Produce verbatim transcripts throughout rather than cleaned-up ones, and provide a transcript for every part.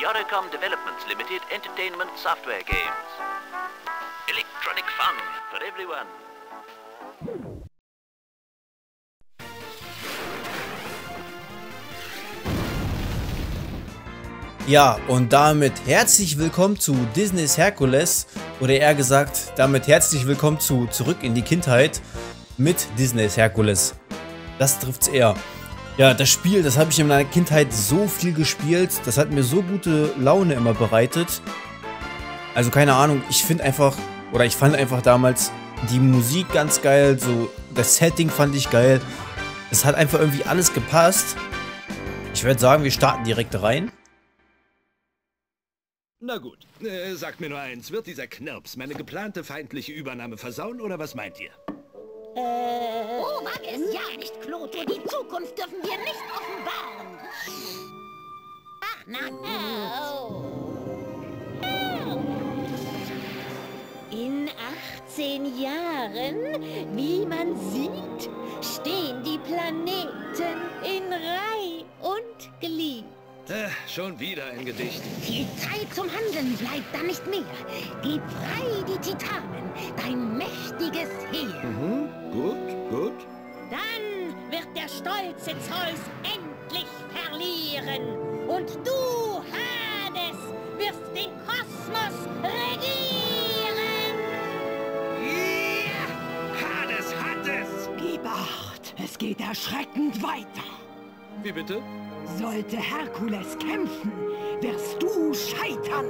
Oricom Developments Limited Entertainment Software Games. Electronic fun for everyone. Ja, und damit herzlich willkommen zu Disney's Hercules, oder eher gesagt, damit herzlich willkommen zu Zurück in die Kindheit mit Disney's Hercules. Das trifft's eher. Ja, das Spiel, das habe ich in meiner Kindheit so viel gespielt, das hat mir so gute Laune immer bereitet. Also keine Ahnung, ich finde einfach, oder ich fand einfach damals die Musik ganz geil, so das Setting fand ich geil. Es hat einfach irgendwie alles gepasst. Ich würde sagen, wir starten direkt rein. Na gut, äh, sagt mir nur eins, wird dieser Knirps meine geplante feindliche Übernahme versauen, oder was meint ihr? Äh... Oh, wag es ja nicht, Kloto. Die Zukunft dürfen wir nicht offenbaren. Ach, na... Oh. In achtzehn Jahren, wie man sieht, stehen die Planeten in Reih und Glied. Äh, schon wieder ein Gedicht. Viel Zeit zum Handeln bleibt da nicht mehr. Gib frei die Titanen, dein mächtiges Heer. Mhm, gut, gut. Dann wird der stolze Zeus endlich verlieren. Und du, Hades, wirst den Kosmos regieren. Ja! Hades hat es! Gib acht, es geht erschreckend weiter. Wie bitte? Sollte Herkules kämpfen, wirst du scheitern.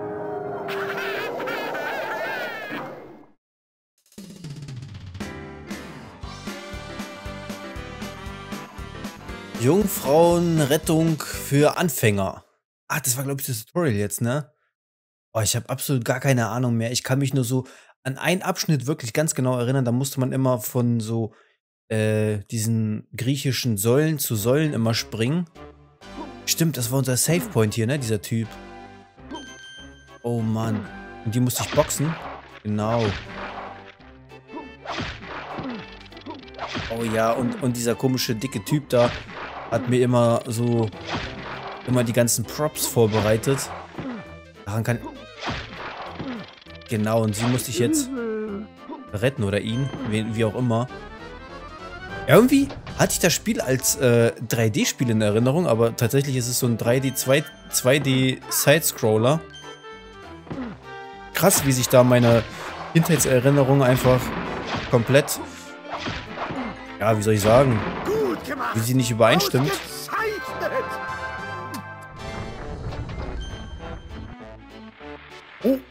Jungfrauenrettung für Anfänger. Ah, das war, glaube ich, das Tutorial jetzt, ne? Oh, ich habe absolut gar keine Ahnung mehr. Ich kann mich nur so an einen Abschnitt wirklich ganz genau erinnern. Da musste man immer von so äh, diesen griechischen Säulen zu Säulen immer springen. Stimmt, das war unser Save Point hier, ne? Dieser Typ. Oh Mann. Und die musste ich boxen. Genau. Oh ja, und, und dieser komische, dicke Typ da hat mir immer so immer die ganzen Props vorbereitet. Daran kann... Genau, und sie musste ich jetzt retten oder ihn, wie, wie auch immer. Irgendwie hatte ich das Spiel als äh, drei D-Spiel in Erinnerung, aber tatsächlich ist es so ein drei D, zwei D Sidescroller. Krass, wie sich da meine Kindheitserinnerung einfach komplett, ja, wie soll ich sagen, wie sie nicht übereinstimmt. Oh.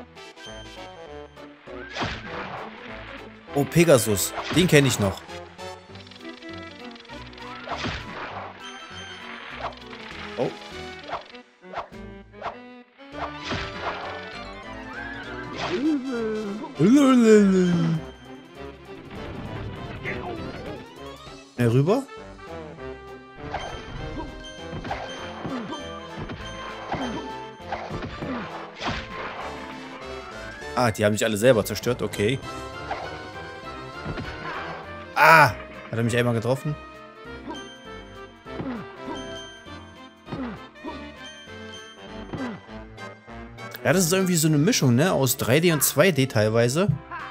Oh, Pegasus, den kenne ich noch. Oh. Mehr rüber? Ah, die haben sich alle selber zerstört, okay. Ah! Hat er mich einmal getroffen? Ja, das ist irgendwie so eine Mischung, ne? Aus drei D und zwei D teilweise.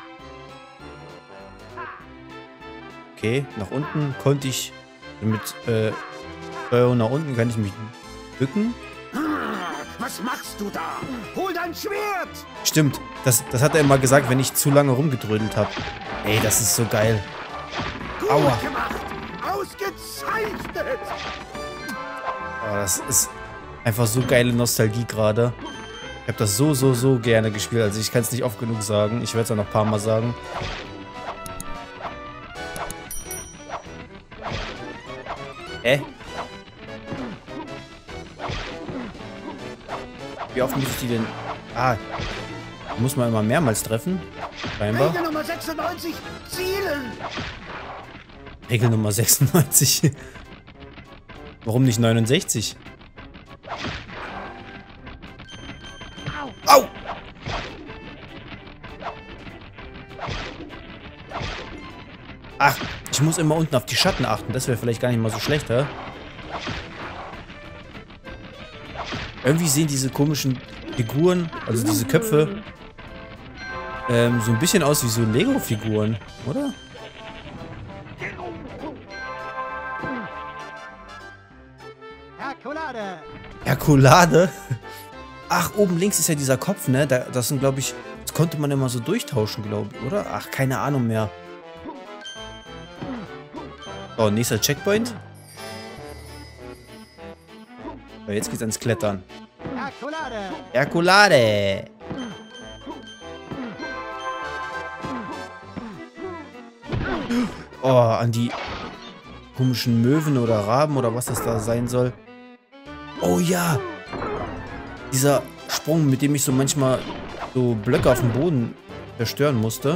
Okay, nach unten konnte ich mit äh, Steuerung nach unten kann ich mich bücken. Was machst du da? Hol dein Schwert! Stimmt, das, das hat er immer gesagt, wenn ich zu lange rumgedrödelt habe. Ey, das ist so geil. Aua. Gut gemacht! Ausgezeichnet! Oh, das ist einfach so geile Nostalgie gerade. Ich habe das so, so, so gerne gespielt. Also ich kann es nicht oft genug sagen. Ich werde es auch noch ein paar Mal sagen. Hä? Wie oft muss ich die denn... Ah, muss man immer mehrmals treffen? Scheinbar. Regel Nummer sechsundneunzig, zielen! Regel Nummer sechsundneunzig. Warum nicht neunundsechzig? Au! Ach, ich muss immer unten auf die Schatten achten. Das wäre vielleicht gar nicht mal so schlecht, hä? Irgendwie sehen diese komischen Figuren, also diese Köpfe, ähm, so ein bisschen aus wie so Lego-Figuren, oder? Herkulade! Herkulade? Ach, oben links ist ja dieser Kopf, ne? Da, das sind, glaube ich, das konnte man immer so durchtauschen, glaube ich, oder? Ach, keine Ahnung mehr. Oh, nächster Checkpoint. So, jetzt geht's ans Klettern. Herkulade! Herkulade! Oh, an die komischen Möwen oder Raben oder was das da sein soll. Oh ja! Dieser Sprung, mit dem ich so manchmal so Blöcke auf dem Boden zerstören musste.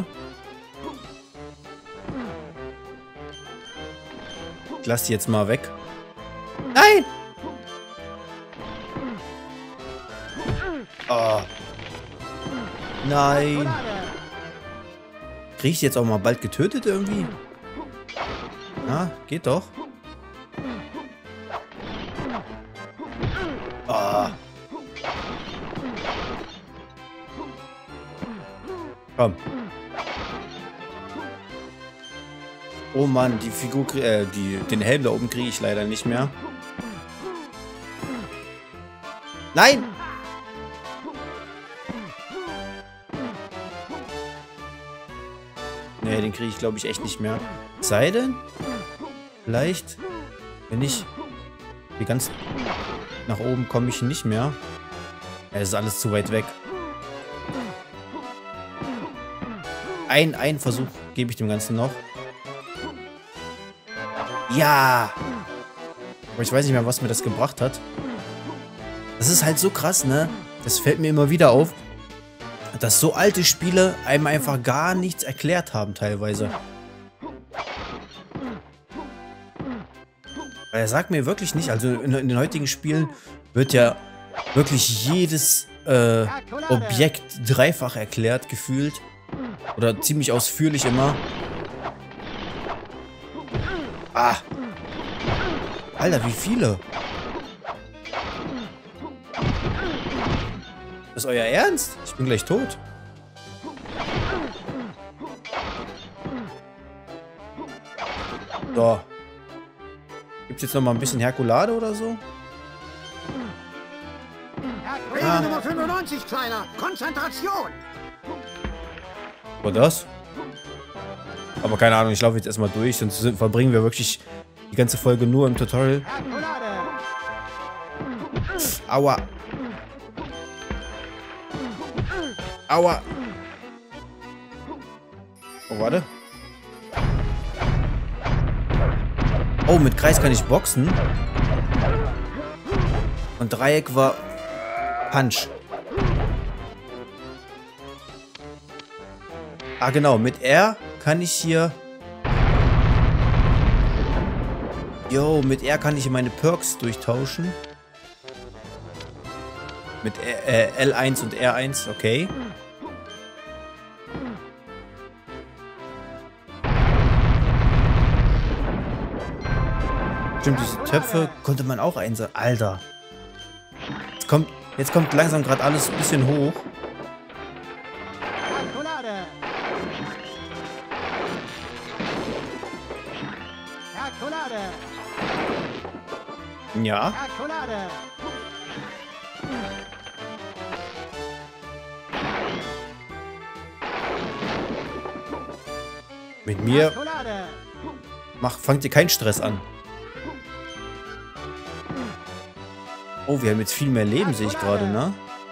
Ich lass die jetzt mal weg. Nein! Oh. Nein. Krieg ich jetzt auch mal bald getötet irgendwie? Na, geht doch. Oh. Komm. Oh Mann, die Figur, äh, die, den Helm da oben kriege ich leider nicht mehr. Nein! Nee, den kriege ich, glaube ich, echt nicht mehr. Sei denn, vielleicht, wenn ich hier ganz nach oben komme ich nicht mehr. Ja, es ist alles zu weit weg. Ein, ein Versuch gebe ich dem Ganzen noch. Ja! Aber ich weiß nicht mehr, was mir das gebracht hat. Das ist halt so krass, ne? Das fällt mir immer wieder auf, dass so alte Spiele einem einfach gar nichts erklärt haben teilweise. Weil er sagt mir wirklich nicht, also in, in den heutigen Spielen wird ja wirklich jedes äh, Objekt dreifach erklärt, gefühlt. Oder ziemlich ausführlich immer. Ah! Alter, wie viele? Das ist euer Ernst? Ich bin gleich tot. So. Gibt's jetzt noch mal ein bisschen Herkulade oder so? Regel Nummer fünfundneunzig, Kleiner. Konzentration! War das? Aber keine Ahnung, ich laufe jetzt erstmal durch, sonst verbringen wir wirklich die ganze Folge nur im Tutorial. Herkulade! Aua. Aua. Oh, warte. Oh, mit Kreis kann ich boxen. Und Dreieck war Punch. Ah, genau. Mit R kann ich hier... Jo, mit R kann ich meine Perks durchtauschen. Mit äh, L eins und R eins, okay. Stimmt, diese Töpfe konnte man auch einsetzen. Alter. Jetzt kommt, jetzt kommt langsam gerade alles ein bisschen hoch. Herkulade! Herkulade! Ja. Herkulade! Mit mir Herkulade! macht, fangt ihr keinen Stress an. Oh, wir haben jetzt viel mehr Leben, sehe ich gerade, ne?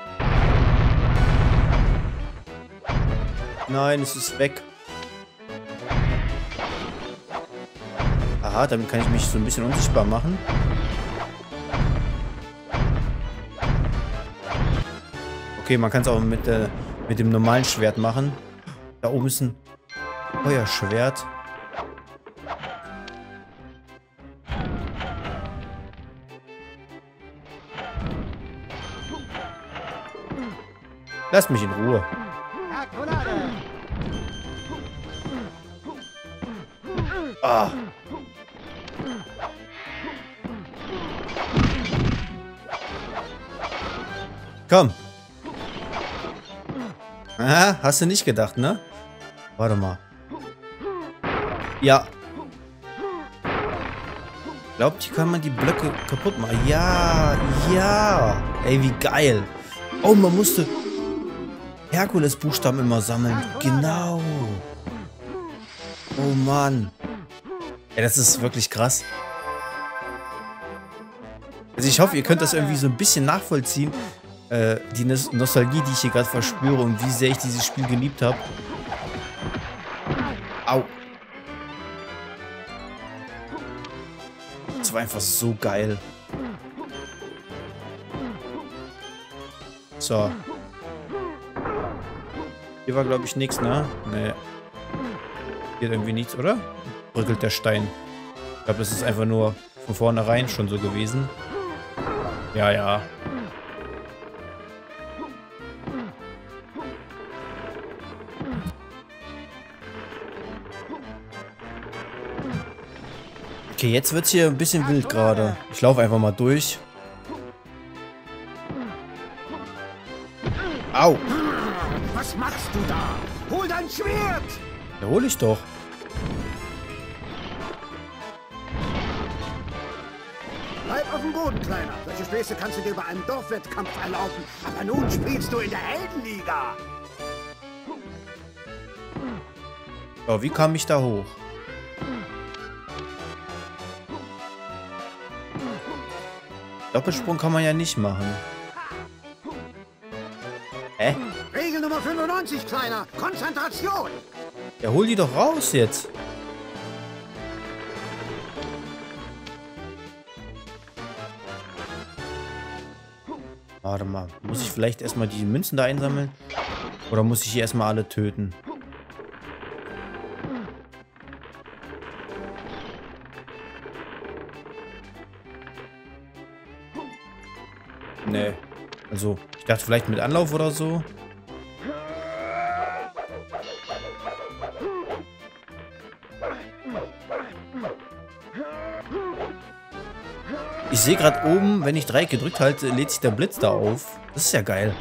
Nein, es ist weg. Aha, damit kann ich mich so ein bisschen unsichtbar machen. Okay, man kann es auch mit, äh, mit dem normalen Schwert machen. Da oben ist ein Feuerschwert. Lass mich in Ruhe. Herkulade! Ah. Komm. Ah, hast du nicht gedacht, ne? Warte mal. Ja. Glaubt, hier kann man die Blöcke kaputt machen. Ja, ja. Ey, wie geil. Oh, man musste Herkules-Buchstaben immer sammeln. Genau. Oh, Mann. Ja, das ist wirklich krass. Also ich hoffe, ihr könnt das irgendwie so ein bisschen nachvollziehen. Äh, die Nostalgie, die ich hier gerade verspüre und wie sehr ich dieses Spiel geliebt habe. Au. Das war einfach so geil. So. Hier war, glaube ich, nichts, ne? Ne. Hier irgendwie nichts, oder? Bröckelt der Stein. Ich glaube, das ist einfach nur von vornherein schon so gewesen. Ja, ja. Okay, jetzt wird es hier ein bisschen wild gerade. Ich laufe einfach mal durch. Au! Was machst du da? Hol dein Schwert! Ja, hol ich doch. Bleib auf dem Boden, Kleiner. Solche Späße kannst du dir bei einem Dorfwettkampf erlauben. Aber nun spielst du in der Heldenliga. So, wie kam ich da hoch? Doppelsprung kann man ja nicht machen. Hä? Regel Nummer fünfundneunzig, Kleiner. Konzentration! Ja, hol die doch raus jetzt. Warte mal. Muss ich vielleicht erstmal die Münzen da einsammeln? Oder muss ich hier erstmal alle töten? Nee. Also, ich dachte vielleicht mit Anlauf oder so. Ich sehe gerade oben, wenn ich Dreieck gedrückt halte, lädt sich der Blitz da auf. Das ist ja geil.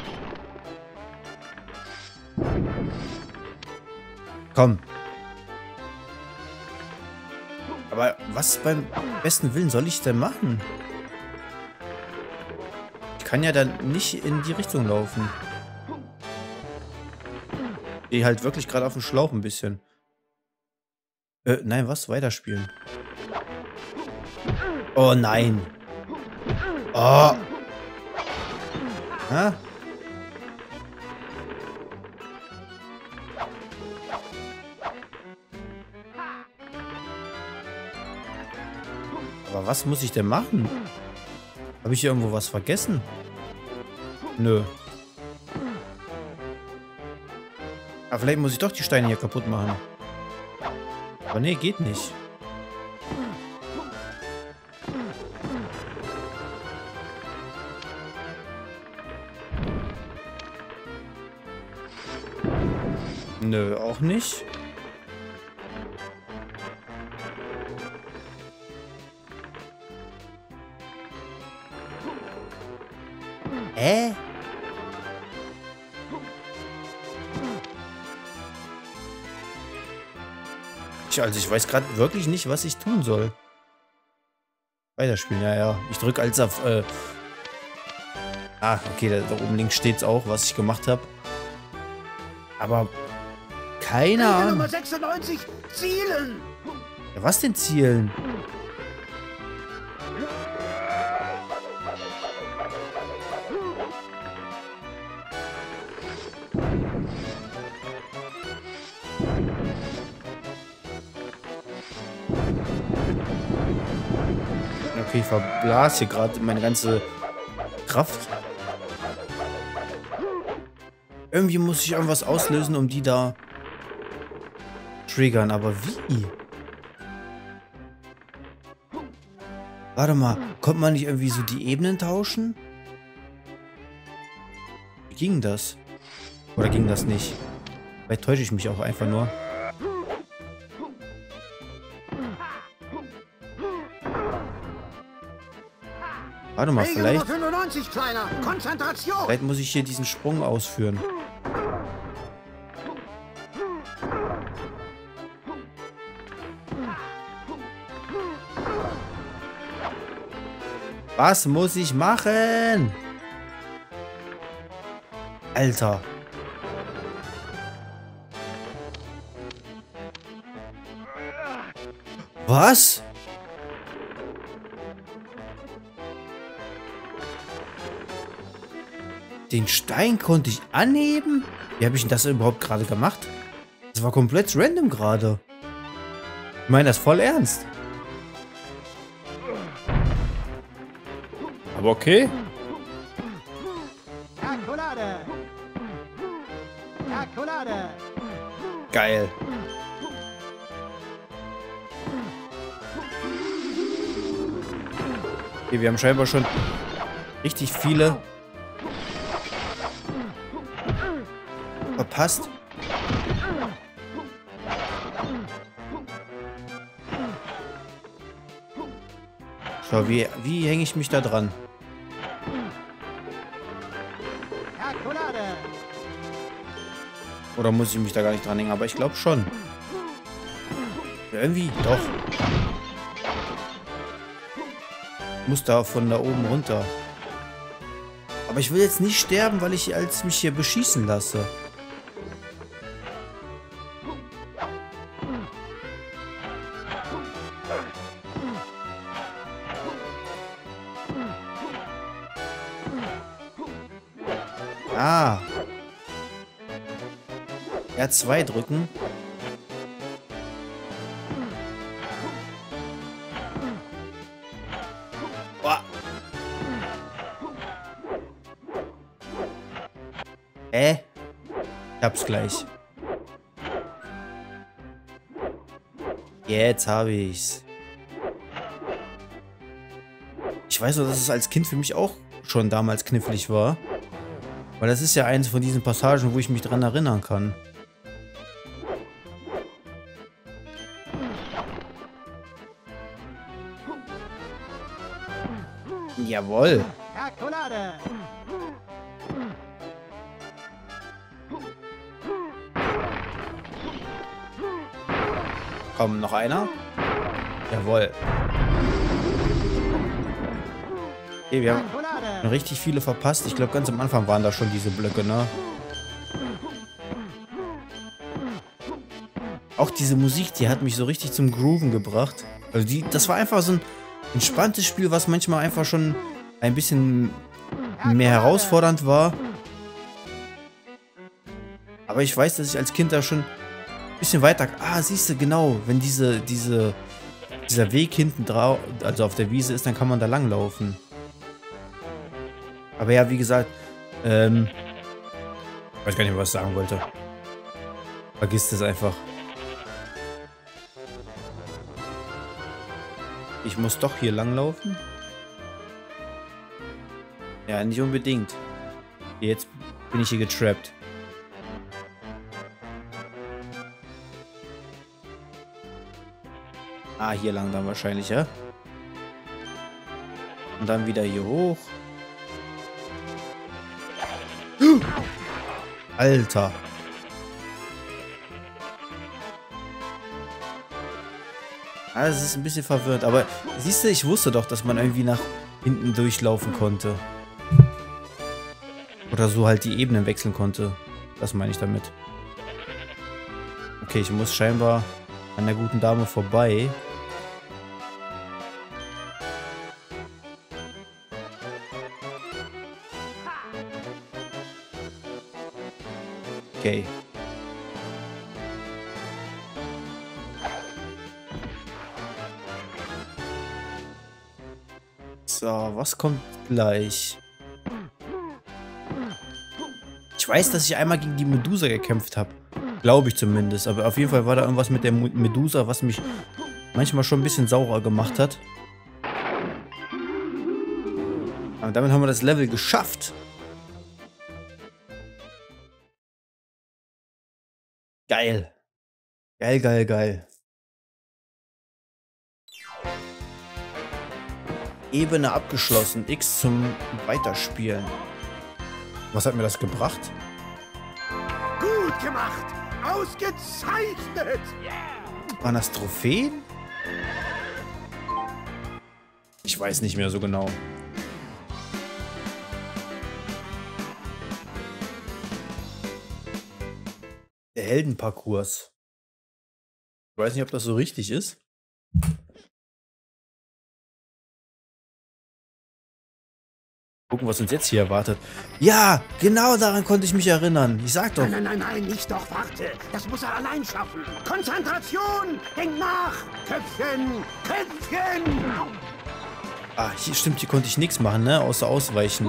Komm. Aber was beim besten Willen soll ich denn machen? Ich kann ja dann nicht in die Richtung laufen. Ich stehe halt wirklich gerade auf dem Schlauch ein bisschen. Äh, nein, was? Weiterspielen. Oh nein. Oh. Ha? Aber was muss ich denn machen? Habe ich hier irgendwo was vergessen? Nö. Aber vielleicht muss ich doch die Steine hier kaputt machen. Aber nee, geht nicht. Nö, auch nicht. Hä? Ich, also ich weiß gerade wirklich nicht, was ich tun soll. Weiterspielen, ja, ja. Ich drücke als auf... Äh ah, okay, da, da oben links steht es auch, was ich gemacht habe. Aber... Keine Regel Ahnung. Nummer sechsundneunzig, zielen! Ja, was denn zielen? Okay, ich verblas hier gerade meine ganze Kraft. Irgendwie muss ich irgendwas auslösen, um die da triggern, aber wie? Warte mal, konnte man nicht irgendwie so die Ebenen tauschen? Wie ging das? Oder ging das nicht? Vielleicht täusche ich mich auch einfach nur. Warte mal, Regel vielleicht, Nummer fünfundneunzig, Kleiner. Konzentration. vielleicht muss ich hier diesen Sprung ausführen. Was muss ich machen? Alter. Was? Den Stein konnte ich anheben? Wie habe ich denn das überhaupt gerade gemacht? Das war komplett random gerade. Ich meine das voll ernst. Aber okay. Geil. Okay, wir haben scheinbar schon richtig viele verpasst. So, wie, wie hänge ich mich da dran? Oder muss ich mich da gar nicht dran hängen? Aber ich glaube schon. Ja, irgendwie, doch. Ich muss da von da oben runter. Aber ich will jetzt nicht sterben, weil ich als mich hier beschießen lasse. Ah. R zwei drücken. Boah. Äh? Ich hab's gleich. Jetzt hab ich's. Ich weiß nur, dass es als Kind für mich auch schon damals knifflig war. Weil das ist ja eins von diesen Passagen, wo ich mich dran erinnern kann. Jawohl. Komm, noch einer? Jawohl. Okay, wir haben richtig viele verpasst. Ich glaube, ganz am Anfang waren da schon diese Blöcke, ne? Auch diese Musik, die hat mich so richtig zum Grooven gebracht. Also die, das war einfach so ein entspanntes Spiel, was manchmal einfach schon ein bisschen mehr herausfordernd war. Aber ich weiß, dass ich als Kind da schon ein bisschen weiter... Ah, siehst du, genau. Wenn diese, diese, dieser Weg hinten drauf, also auf der Wiese ist, dann kann man da langlaufen. Aber ja, wie gesagt, ähm... ich weiß gar nicht mehr, was ich sagen wollte. Vergiss das einfach. Ich muss doch hier langlaufen? Ja, nicht unbedingt. Jetzt bin ich hier getrappt. Ah, hier lang dann wahrscheinlich, ja? Und dann wieder hier hoch. Alter. Ah, das ist ein bisschen verwirrend, aber siehst du, ich wusste doch, dass man irgendwie nach hinten durchlaufen konnte. Oder so halt die Ebenen wechseln konnte. Das meine ich damit. Okay, ich muss scheinbar an der guten Dame vorbei. Okay. So, was kommt gleich? Ich weiß, dass ich einmal gegen die Medusa gekämpft habe. Glaube ich zumindest. Aber auf jeden Fall war da irgendwas mit der Medusa, was mich manchmal schon ein bisschen saurer gemacht hat. Aber damit haben wir das Level geschafft. Geil. Geil, geil, geil. Ebene abgeschlossen. X zum Weiterspielen. Was hat mir das gebracht? Gut gemacht. Ausgezeichnet. Waren das Trophäen? Ich weiß nicht mehr so genau. Der Heldenparcours. Ich weiß nicht, ob das so richtig ist. Gucken, was uns jetzt hier erwartet. Ja, genau daran konnte ich mich erinnern. Ich sag doch. Nein, nein, nein, nein, nicht doch, warte. Das muss er allein schaffen. Konzentration! Denk nach! Köpfchen! Köpfchen! Ah, hier stimmt, hier konnte ich nichts machen, ne? Außer ausweichen.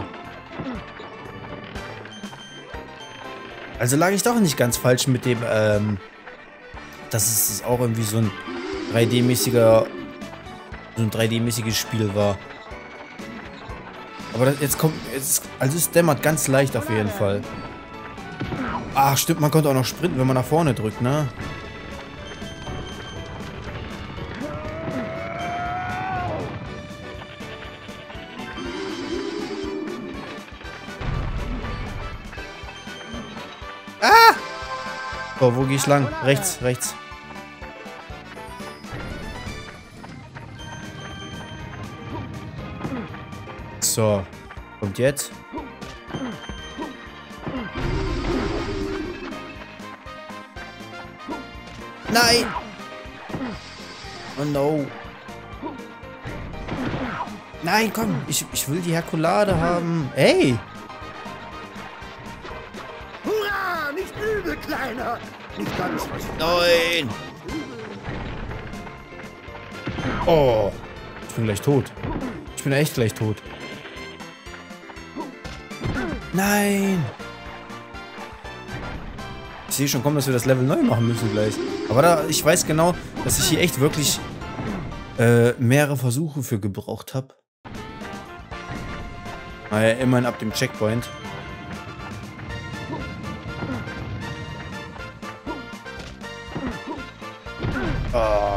Also lag ich doch nicht ganz falsch mit dem, ähm, dass es auch irgendwie so ein drei D-mäßiger, so ein drei D-mäßiges Spiel war. Aber das, jetzt kommt, jetzt, also es dämmert ganz leicht auf jeden Fall. Ach, stimmt, man konnte auch noch sprinten, wenn man nach vorne drückt, ne? Ah! So, wo gehe ich lang? Rechts, rechts. So, kommt jetzt. Nein! Oh no. Nein, komm, ich, ich will die Herkulade haben. Ey! Hurra! Nicht übel, Kleiner! Nicht ganz was. Nein! Oh, ich bin gleich tot. Ich bin echt gleich tot. Nein! Ich sehe schon kommen, dass wir das Level neu machen müssen gleich. Aber da, ich weiß genau, dass ich hier echt wirklich äh, mehrere Versuche für gebraucht habe. Naja, immerhin ab dem Checkpoint. Oh.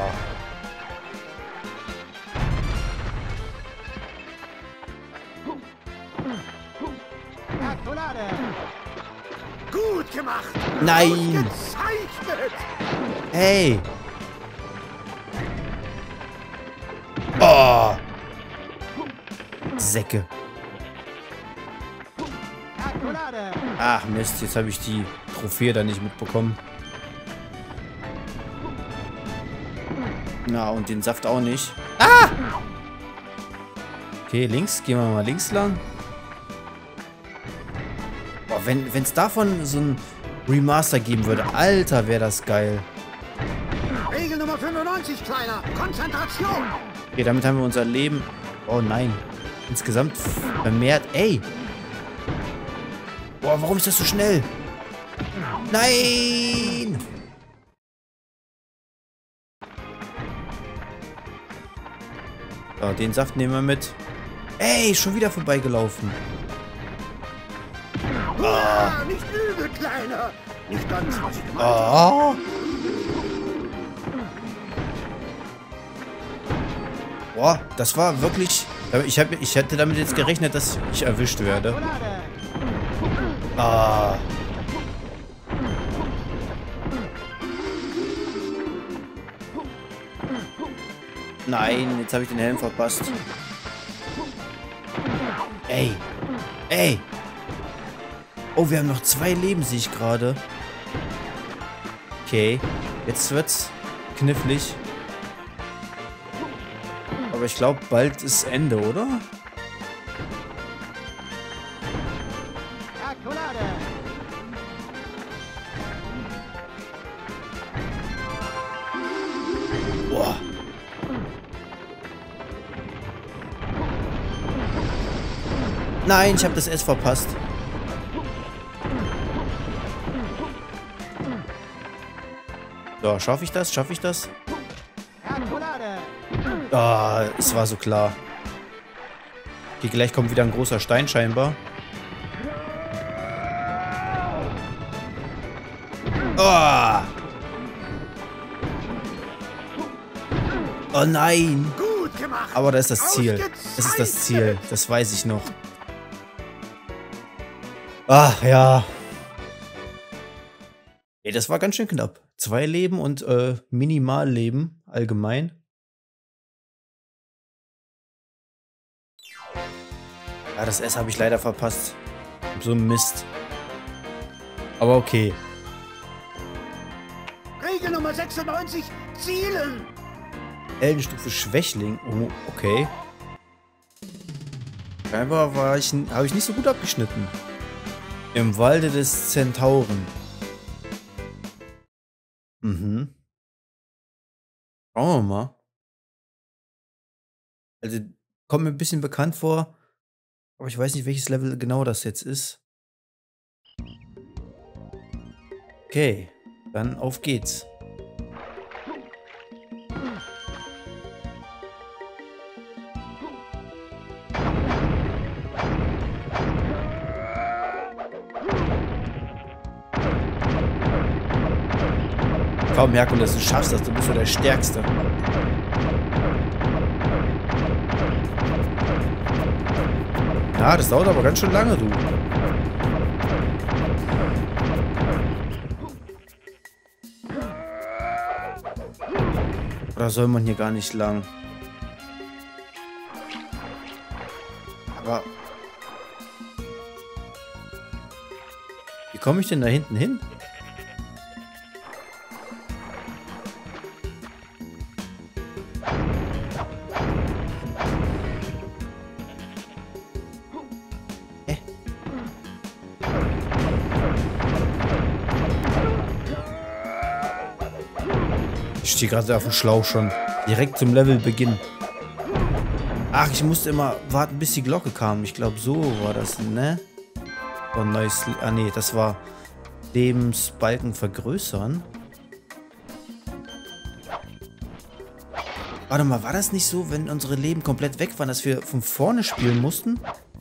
Gut gemacht! Nein! Ausgezeichnet! Hey! Oh! Säcke. Ach Mist, jetzt habe ich die Trophäe da nicht mitbekommen. Na, und den Saft auch nicht. Ah! Okay, links. Gehen wir mal links lang. Boah, wenn es davon so ein Remaster geben würde. Alter, wäre das geil. Regel Nummer fünfundneunzig, Kleiner. Konzentration! Okay, damit haben wir unser Leben... Oh nein. Insgesamt vermehrt... Ey! Boah, warum ist das so schnell? Nein! So, den Saft nehmen wir mit. Ey, schon wieder vorbeigelaufen. Hurra! Nicht übel, Kleiner! Nicht ganz was ich gemeint Oh. habe. Boah, das war wirklich... Ich, hab, ich hätte damit jetzt gerechnet, dass ich erwischt werde. Ah. Nein, jetzt habe ich den Helm verpasst. Ey. Ey. Oh, wir haben noch zwei Leben, sehe ich gerade. Okay. Jetzt wird's knifflig. Aber ich glaube, bald ist Ende, oder? Boah. Nein, ich habe das S verpasst. So, schaffe ich das? Schaffe ich das? Ah, es war so klar. Okay, gleich kommt wieder ein großer Stein scheinbar. Oh, oh nein. Gut gemacht. Aber da ist das Ziel. Das ist das Ziel. Das weiß ich noch. Ach ja. Ey, das war ganz schön knapp. Zwei Leben und äh, Minimalleben allgemein. Ja, das S habe ich leider verpasst. So ein Mist. Aber okay. Regel Nummer sechsundneunzig, zielen. Heldenstufe Schwächling. Oh, okay. Scheinbar war ich, habe ich nicht so gut abgeschnitten. Im Walde des Zentauren. Mhm. Schauen wir mal. Also, kommt mir ein bisschen bekannt vor. Aber ich weiß nicht, welches Level genau das jetzt ist. Okay. Dann auf geht's. Komm, Herkules, du schaffst das, du bist so der Stärkste. Ja, das dauert aber ganz schön lange, du. Oder soll man hier gar nicht lang? Aber... Wie komme ich denn da hinten hin? Ich stehe gerade auf dem Schlauch schon. Direkt zum Levelbeginn. Ach, ich musste immer warten, bis die Glocke kam. Ich glaube, so war das, ne? Oh, neues... Ah, nee, das war Lebensbalken vergrößern. Warte mal, war das nicht so, wenn unsere Leben komplett weg waren, dass wir von vorne spielen mussten?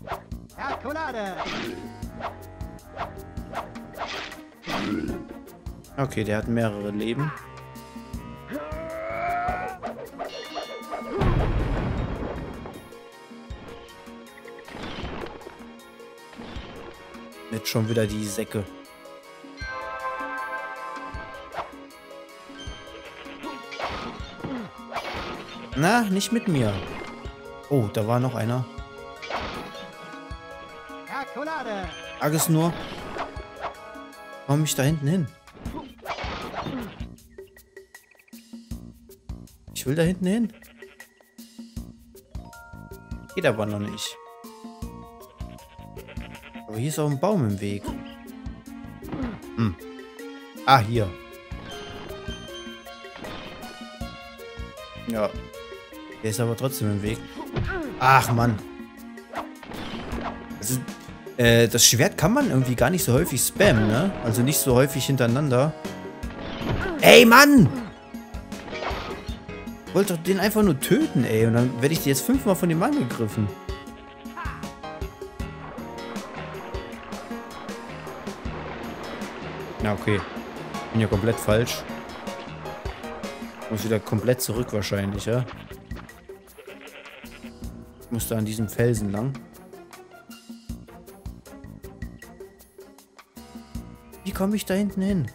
Okay, der hat mehrere Leben. Jetzt schon wieder die Säcke. Na, nicht mit mir. Oh, da war noch einer. Sag es nur. Komm ich da hinten hin? Ich will da hinten hin. Geht aber noch nicht. Aber hier ist auch ein Baum im Weg. Hm. Ah, hier. Ja. Der ist aber trotzdem im Weg. Ach, Mann. Also, äh, das Schwert kann man irgendwie gar nicht so häufig spammen, ne? Also nicht so häufig hintereinander. Ey, Mann! Ich wollte doch den einfach nur töten, ey. Und dann werde ich jetzt fünfmal von dem angegriffen. Ja, okay. Bin ja komplett falsch. Muss wieder komplett zurück wahrscheinlich, ja? Ich muss da an diesem Felsen lang. Wie komme ich da hinten hin?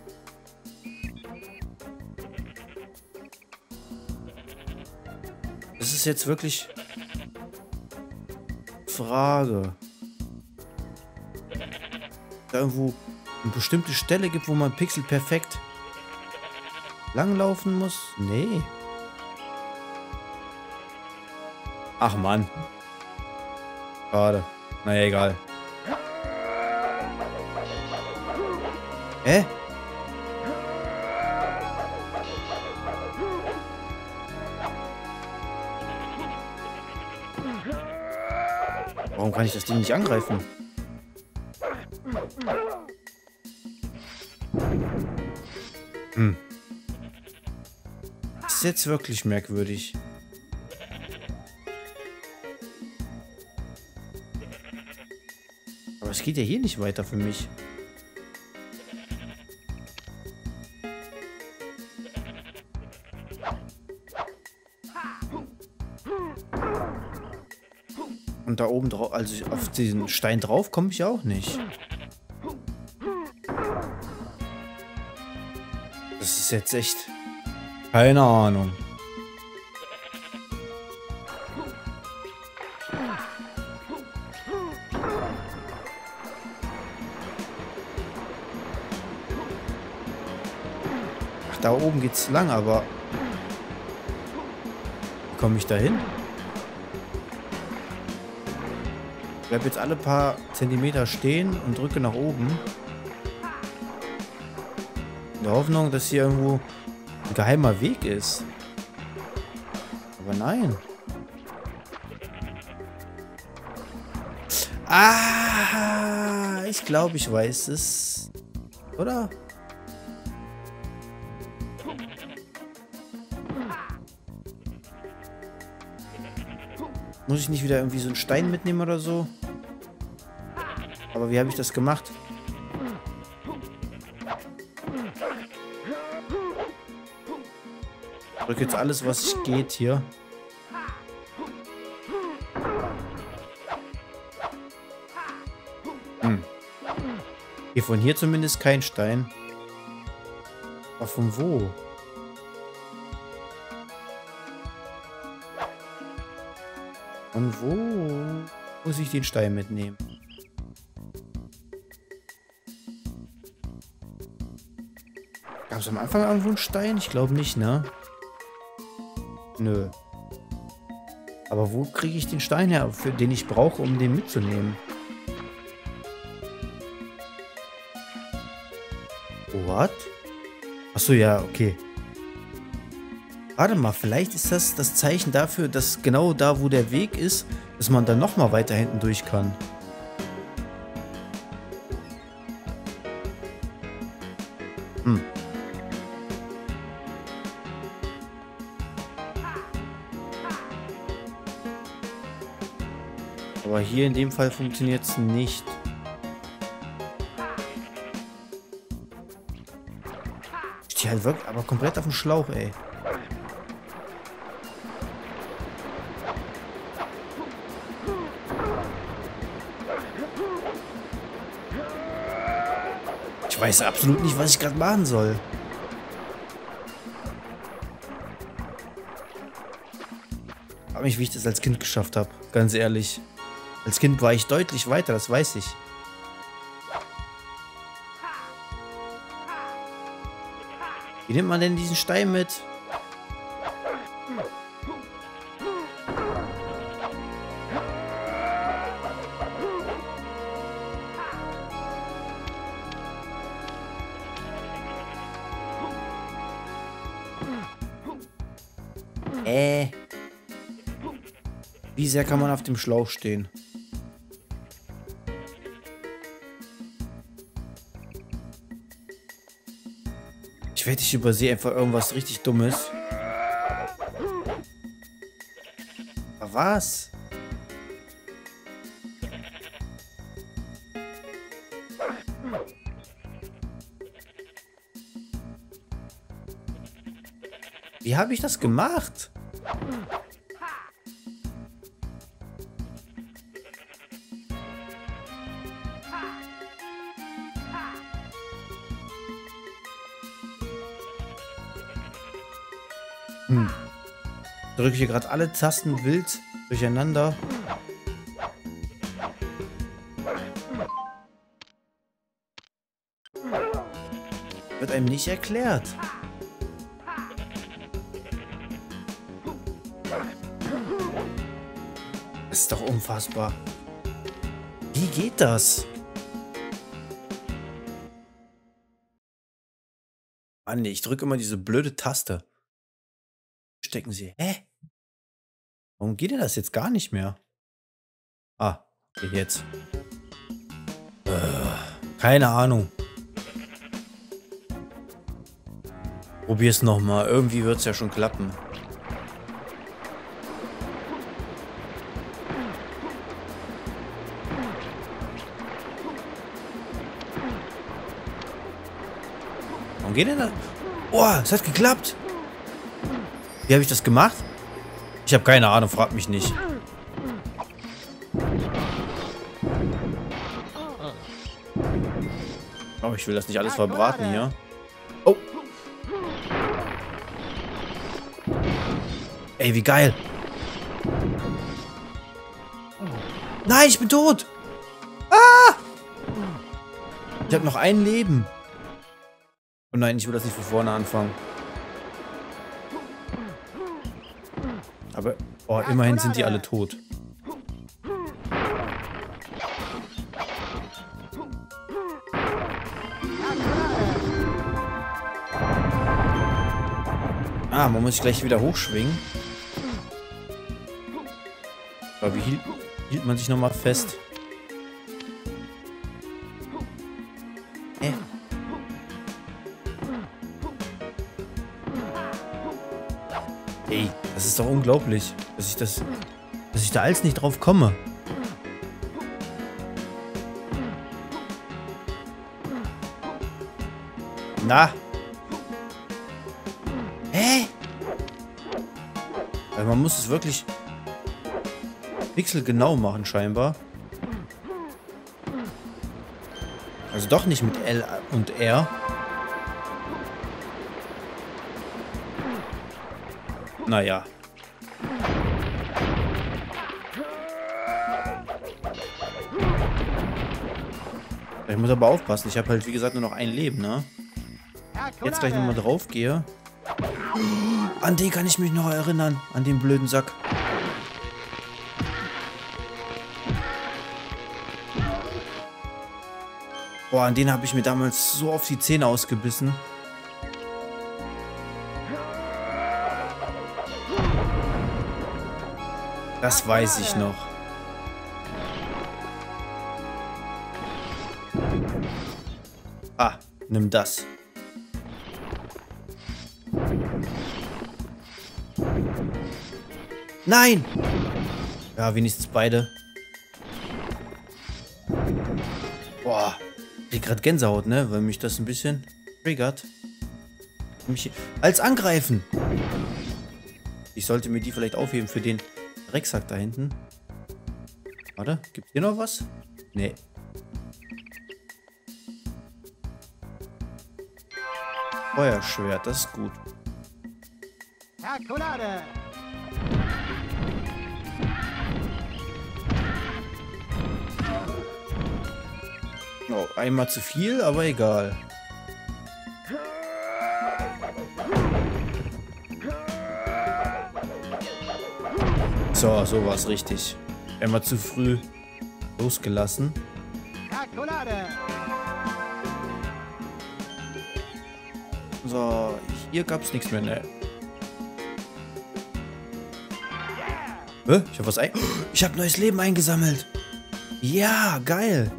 Das ist jetzt wirklich... Frage. Da irgendwo eine bestimmte Stelle gibt, wo man Pixel perfekt langlaufen muss? Nee. Ach Mann. Schade. Naja, egal. Hä? Warum kann ich das Ding nicht angreifen? Hm. Das ist jetzt wirklich merkwürdig. Aber es geht ja hier nicht weiter für mich. Und da oben drauf, also auf diesen Stein drauf, komme ich auch nicht. Das ist jetzt echt... Keine Ahnung. Ach, da oben geht's lang, aber... Wie komme ich da hin? Ich bleibe jetzt alle paar Zentimeter stehen und drücke nach oben. In der Hoffnung, dass hier irgendwo ein geheimer Weg ist. Aber nein. Ah, ich glaube, ich weiß es. Oder? Muss ich nicht wieder irgendwie so einen Stein mitnehmen oder so? Aber wie habe ich das gemacht? Ich drücke jetzt alles, was geht hier. Hm. Hier von hier zumindest kein Stein. Aber von wo? Von wo muss ich den Stein mitnehmen? Gab es am Anfang irgendwo einen Stein? Ich glaube nicht, ne? Nö. Aber wo kriege ich den Stein her, für den ich brauche, um den mitzunehmen? What? Achso, ja, okay. Warte mal, vielleicht ist das das Zeichen dafür, dass genau da, wo der Weg ist, dass man dann nochmal weiter hinten durch kann. Hm. Aber hier in dem Fall funktioniert es nicht. Ich stehe halt wirklich aber komplett auf dem Schlauch, ey. Ich weiß absolut nicht, was ich gerade machen soll. Ich frage mich, wie ich das als Kind geschafft habe. Ganz ehrlich. Als Kind war ich deutlich weiter, das weiß ich. Wie nimmt man denn diesen Stein mit? Äh. Wie sehr kann man auf dem Schlauch stehen? Ich wette, ich übersehe einfach irgendwas richtig Dummes. Aber was? Wie habe ich das gemacht? Hm. Ich drücke hier gerade alle Tasten wild durcheinander. Wird einem nicht erklärt. Das ist doch unfassbar. Wie geht das? Mann, ich drücke immer diese blöde Taste. Stecken sie. Hä? Warum geht denn das jetzt gar nicht mehr? Ah, okay, jetzt. Äh, keine Ahnung. Probier's nochmal. Irgendwie wird's ja schon klappen. Warum geht denn das? Oh, es hat geklappt. Wie habe ich das gemacht? Ich habe keine Ahnung, fragt mich nicht. ich will das nicht alles verbraten hier. Oh. Ey, wie geil. Nein, ich bin tot. Ah! Ich habe noch ein Leben. Oh nein, ich will das nicht von vorne anfangen. Aber, oh, immerhin sind die alle tot. Ah, man muss sich gleich wieder hochschwingen. Aber wie hielt, hielt man sich nochmal fest? Äh. Ey, das ist doch unglaublich, dass ich das, dass ich da alles nicht drauf komme. Na? Hä? Weil man muss es wirklich pixelgenau machen scheinbar. Also doch nicht mit L und R. Naja. Ich muss aber aufpassen. Ich habe halt wie gesagt nur noch ein Leben, ne? Jetzt gleich nochmal drauf gehe. An den kann ich mich noch erinnern. An den blöden Sack. Boah, an den habe ich mir damals so auf die Zähne ausgebissen. Das weiß ich noch. Ah, nimm das. Nein! Ja, wenigstens beide. Boah, ich krieg grad Gänsehaut, ne? Weil mich das ein bisschen triggert. Mich als angreifen. Ich sollte mir die vielleicht aufheben für den Drecksack da hinten. Warte, gibt's hier noch was? Nee. Feuerschwert, das ist gut. Schokolade. Oh, einmal zu viel, aber egal. So, so war es richtig. Einmal zu früh losgelassen. So, hier gab es nichts mehr, ne? Hä? Ich habe was ein... Ich habe neues Leben eingesammelt. Ja, geil.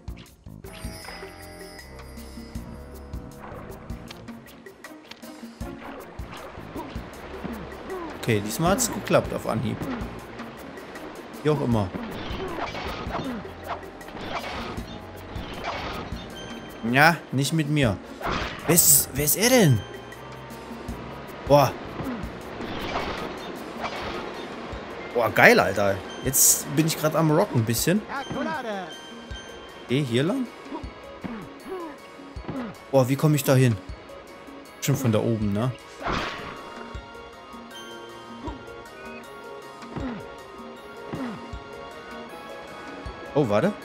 Okay, diesmal hat es geklappt auf Anhieb. Wie auch immer. Ja, nicht mit mir. Wer ist, wer ist er denn? Boah. Boah, geil, Alter. Jetzt bin ich gerade am Rocken ein bisschen. Okay, hier lang. Boah, wie komme ich da hin? Schon von da oben, ne? Oh, warte.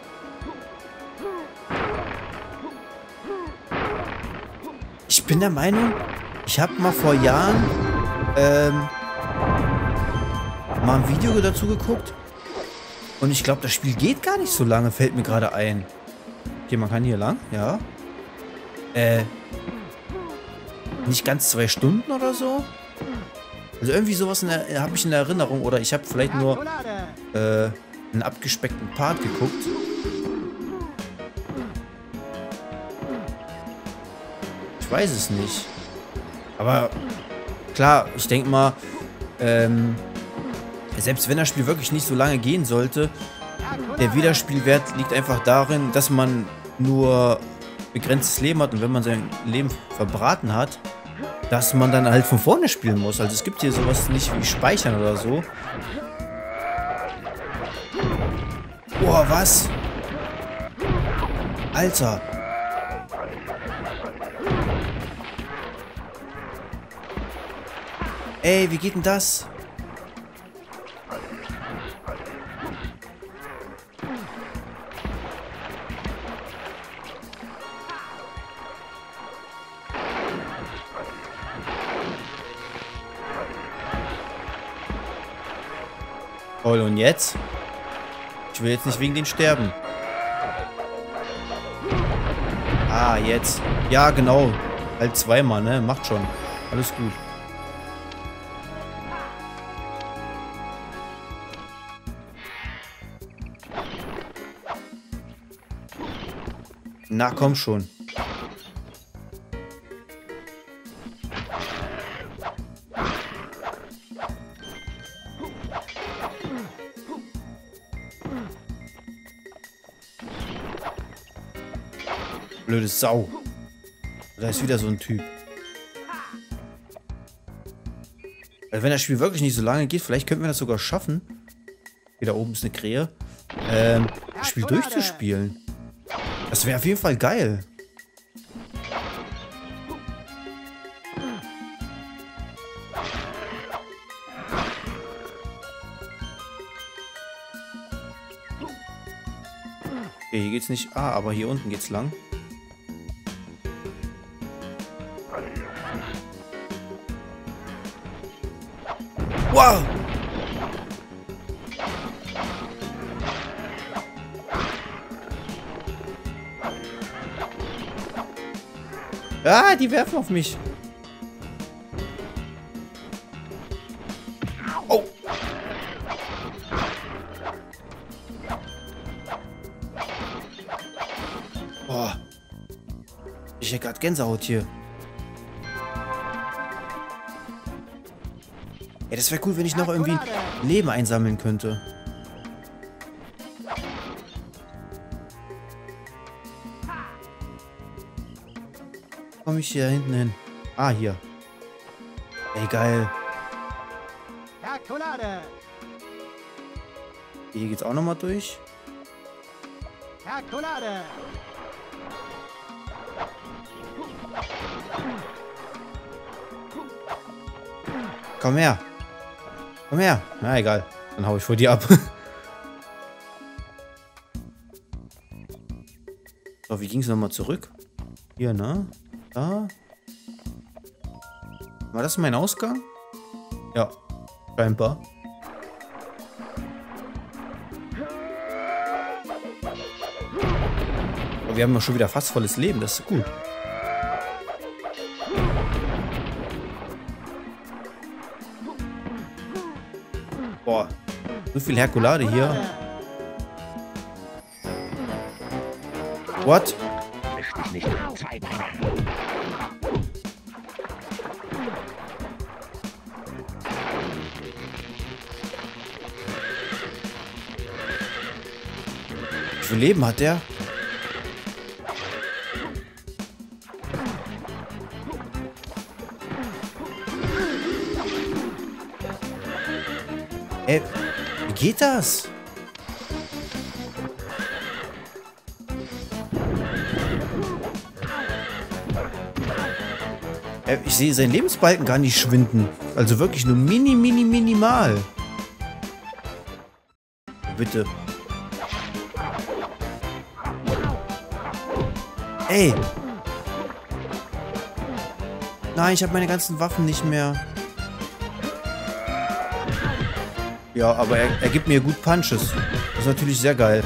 Ich bin der Meinung, ich habe mal vor Jahren ähm, mal ein Video dazu geguckt. Und ich glaube, das Spiel geht gar nicht so lange, fällt mir gerade ein. Okay, man kann hier lang, ja. Äh, nicht ganz zwei Stunden oder so. Also irgendwie sowas habe ich in der Erinnerung. Oder ich habe vielleicht nur äh, einen abgespeckten Part geguckt. Ich weiß es nicht. Aber klar, ich denke mal, ähm, selbst wenn das Spiel wirklich nicht so lange gehen sollte, der Wiederspielwert liegt einfach darin, dass man nur begrenztes Leben hat und wenn man sein Leben verbraten hat, dass man dann halt von vorne spielen muss. Also es gibt hier sowas nicht wie Speichern oder so. Boah, was? Alter. Ey, wie geht denn das? Toll, und jetzt? Ich will jetzt nicht wegen den sterben. Ah, jetzt. Ja, genau. Halt zweimal, ne? Macht schon. Alles gut. Na, komm schon. Blöde Sau. Da ist wieder so ein Typ. Also wenn das Spiel wirklich nicht so lange geht, vielleicht könnten wir das sogar schaffen. Hier da oben ist eine Krähe. Ähm, das Spiel durchzuspielen. Das wäre auf jeden Fall geil. Okay, hier geht's nicht. Ah, aber hier unten geht's lang. Wow! Ah, die werfen auf mich. Oh! Boah. Ich hätte gerade Gänsehaut hier. Ey, das wäre cool, wenn ich noch irgendwie Leben einsammeln könnte. Komme ich hier hinten hin? Ah, hier. Ey, geil. Hier geht's auch nochmal durch. Komm her. Komm her. Na, egal. Dann hau ich vor dir ab. So, wie ging es nochmal zurück? Hier, ne? Da. War das mein Ausgang? Ja. Scheinbar. Aber wir haben ja schon wieder fast volles Leben. Das ist gut. Boah, so viel Herkulade hier. What? Wie viel Leben hat der? Ey, wie geht das? Ey, ich sehe seinen Lebensbalken gar nicht schwinden. Also wirklich nur mini, mini, minimal. Bitte. Ey. Nein, ich habe meine ganzen Waffen nicht mehr. Ja, aber er, er gibt mir gut Punches. Das ist natürlich sehr geil.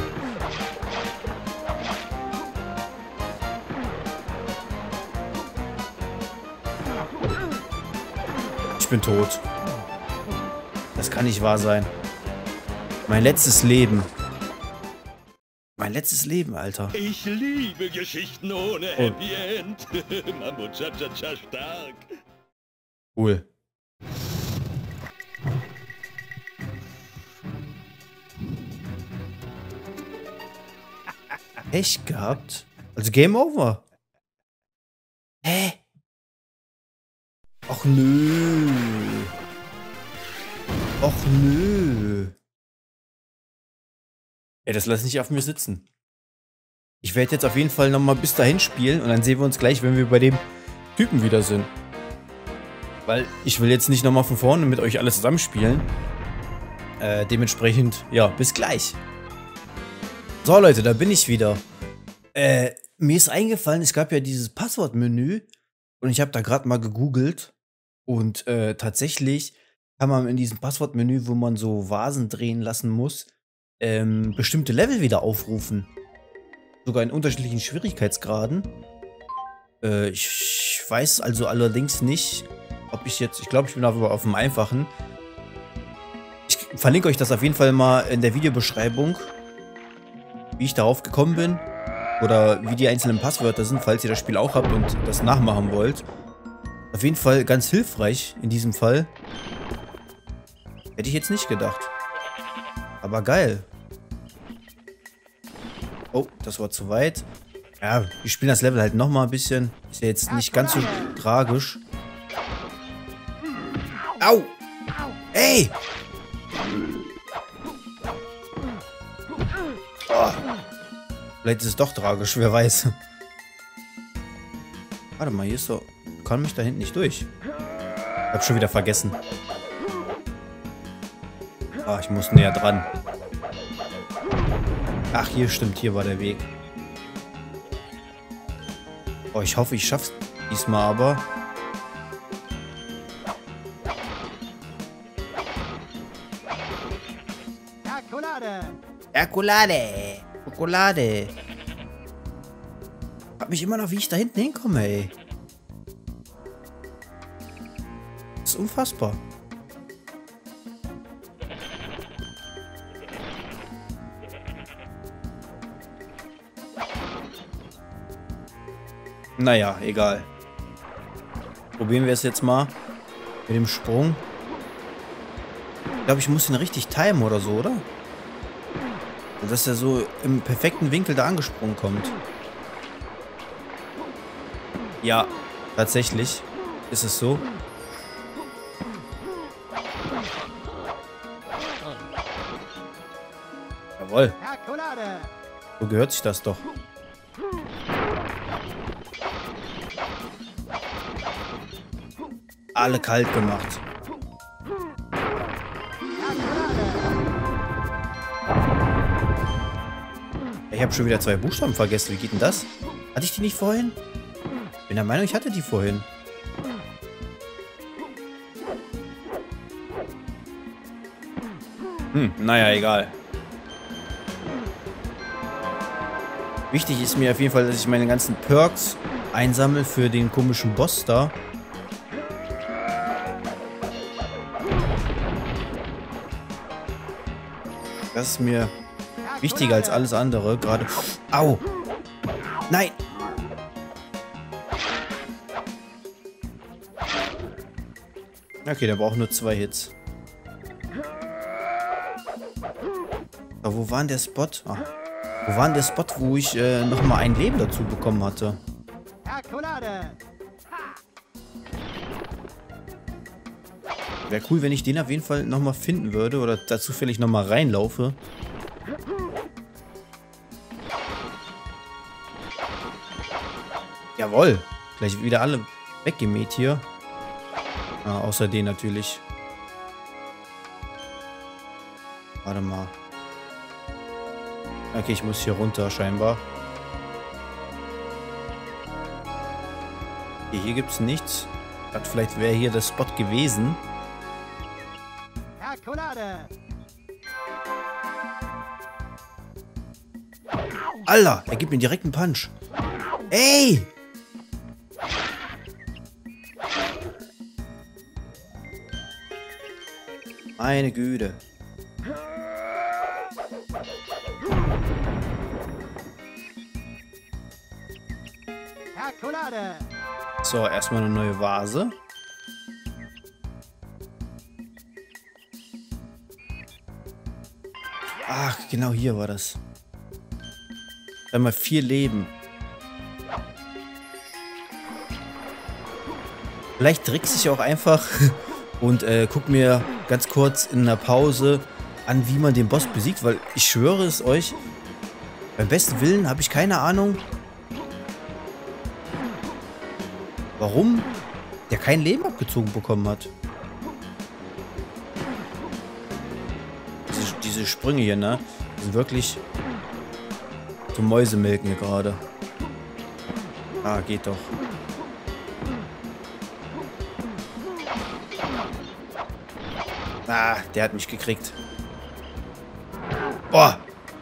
Ich bin tot. Das kann nicht wahr sein. Mein letztes Leben. Mein letztes Leben, Alter. Ich liebe Geschichten ohne Oh. Happy End. Mammut, cha, cha, cha, stark. Cool. Echt gehabt? Also Game Over. Hä? Och nö. Och nö. Ey, das lass nicht auf mir sitzen. Ich werde jetzt auf jeden Fall nochmal bis dahin spielen und dann sehen wir uns gleich, wenn wir bei dem Typen wieder sind. Weil ich will jetzt nicht nochmal von vorne mit euch alle zusammenspielen. Äh, dementsprechend, ja, bis gleich. So, Leute, da bin ich wieder. Äh, mir ist eingefallen, es gab ja dieses Passwortmenü. Und ich habe da gerade mal gegoogelt. Und äh, tatsächlich kann man in diesem Passwortmenü, wo man so Vasen drehen lassen muss, ähm, bestimmte Level wieder aufrufen. Sogar in unterschiedlichen Schwierigkeitsgraden. Äh, ich weiß also allerdings nicht, ob ich jetzt, ich glaube, ich bin aber auf dem einfachen. Ich verlinke euch das auf jeden Fall mal in der Videobeschreibung, wie ich darauf gekommen bin. Oder wie die einzelnen Passwörter sind, falls ihr das Spiel auch habt und das nachmachen wollt. Auf jeden Fall ganz hilfreich in diesem Fall. Hätte ich jetzt nicht gedacht. Aber geil. Oh, das war zu weit. Ja, wir spielen das Level halt nochmal ein bisschen. Ist ja jetzt nicht ganz so tragisch. Au! Ey! Oh. Vielleicht ist es doch tragisch, wer weiß. Warte mal, hier ist so... Ich kann mich da hinten nicht durch. Ich hab schon wieder vergessen. Ah, ich muss näher dran. Ach, hier stimmt, hier war der Weg. Oh, ich hoffe, ich schaff's diesmal aber. Schokolade! Schokolade! Schokolade! Ich frag mich immer noch, wie ich da hinten hinkomme, ey. Das ist unfassbar. Naja, egal. Probieren wir es jetzt mal mit dem Sprung. Ich glaube, ich muss ihn richtig timen oder so, oder? Dass er so im perfekten Winkel da angesprungen kommt. Ja, tatsächlich ist es so. Jawohl. So gehört sich das doch. Alle kalt gemacht. Ich habe schon wieder zwei Buchstaben vergessen. Wie geht denn das? Hatte ich die nicht vorhin? Bin der Meinung, ich hatte die vorhin. Hm, naja, egal. Wichtig ist mir auf jeden Fall, dass ich meine ganzen Perks einsammle für den komischen Boss da. Das ist mir wichtiger als alles andere. Gerade... Au! Nein! Okay, der braucht nur zwei Hits. Aber wo war denn der Spot? Ah, wo war denn der Spot, wo ich äh, nochmal ein Leben dazu bekommen hatte? Wäre cool, wenn ich den auf jeden Fall nochmal finden würde oder da zufällig nochmal reinlaufe. Jawohl. Gleich wieder alle weggemäht hier. Ah, außer den natürlich. Warte mal. Okay, ich muss hier runter scheinbar. Okay, hier gibt es nichts. Hat vielleicht wäre hier der Spot gewesen. Alter, er gibt mir direkt einen Punch. Ey! Meine Güte. So, erstmal eine neue Vase. Ach, genau hier war das. Einmal vier Leben. Vielleicht trickse ich auch einfach und äh, guck mir ganz kurz in einer Pause an, wie man den Boss besiegt, weil ich schwöre es euch, beim besten Willen habe ich keine Ahnung, warum der kein Leben abgezogen bekommen hat. Diese, diese Sprünge hier, ne? Die sind wirklich zum Mäusemelken hier gerade. Ah, geht doch. Ah, der hat mich gekriegt. Boah!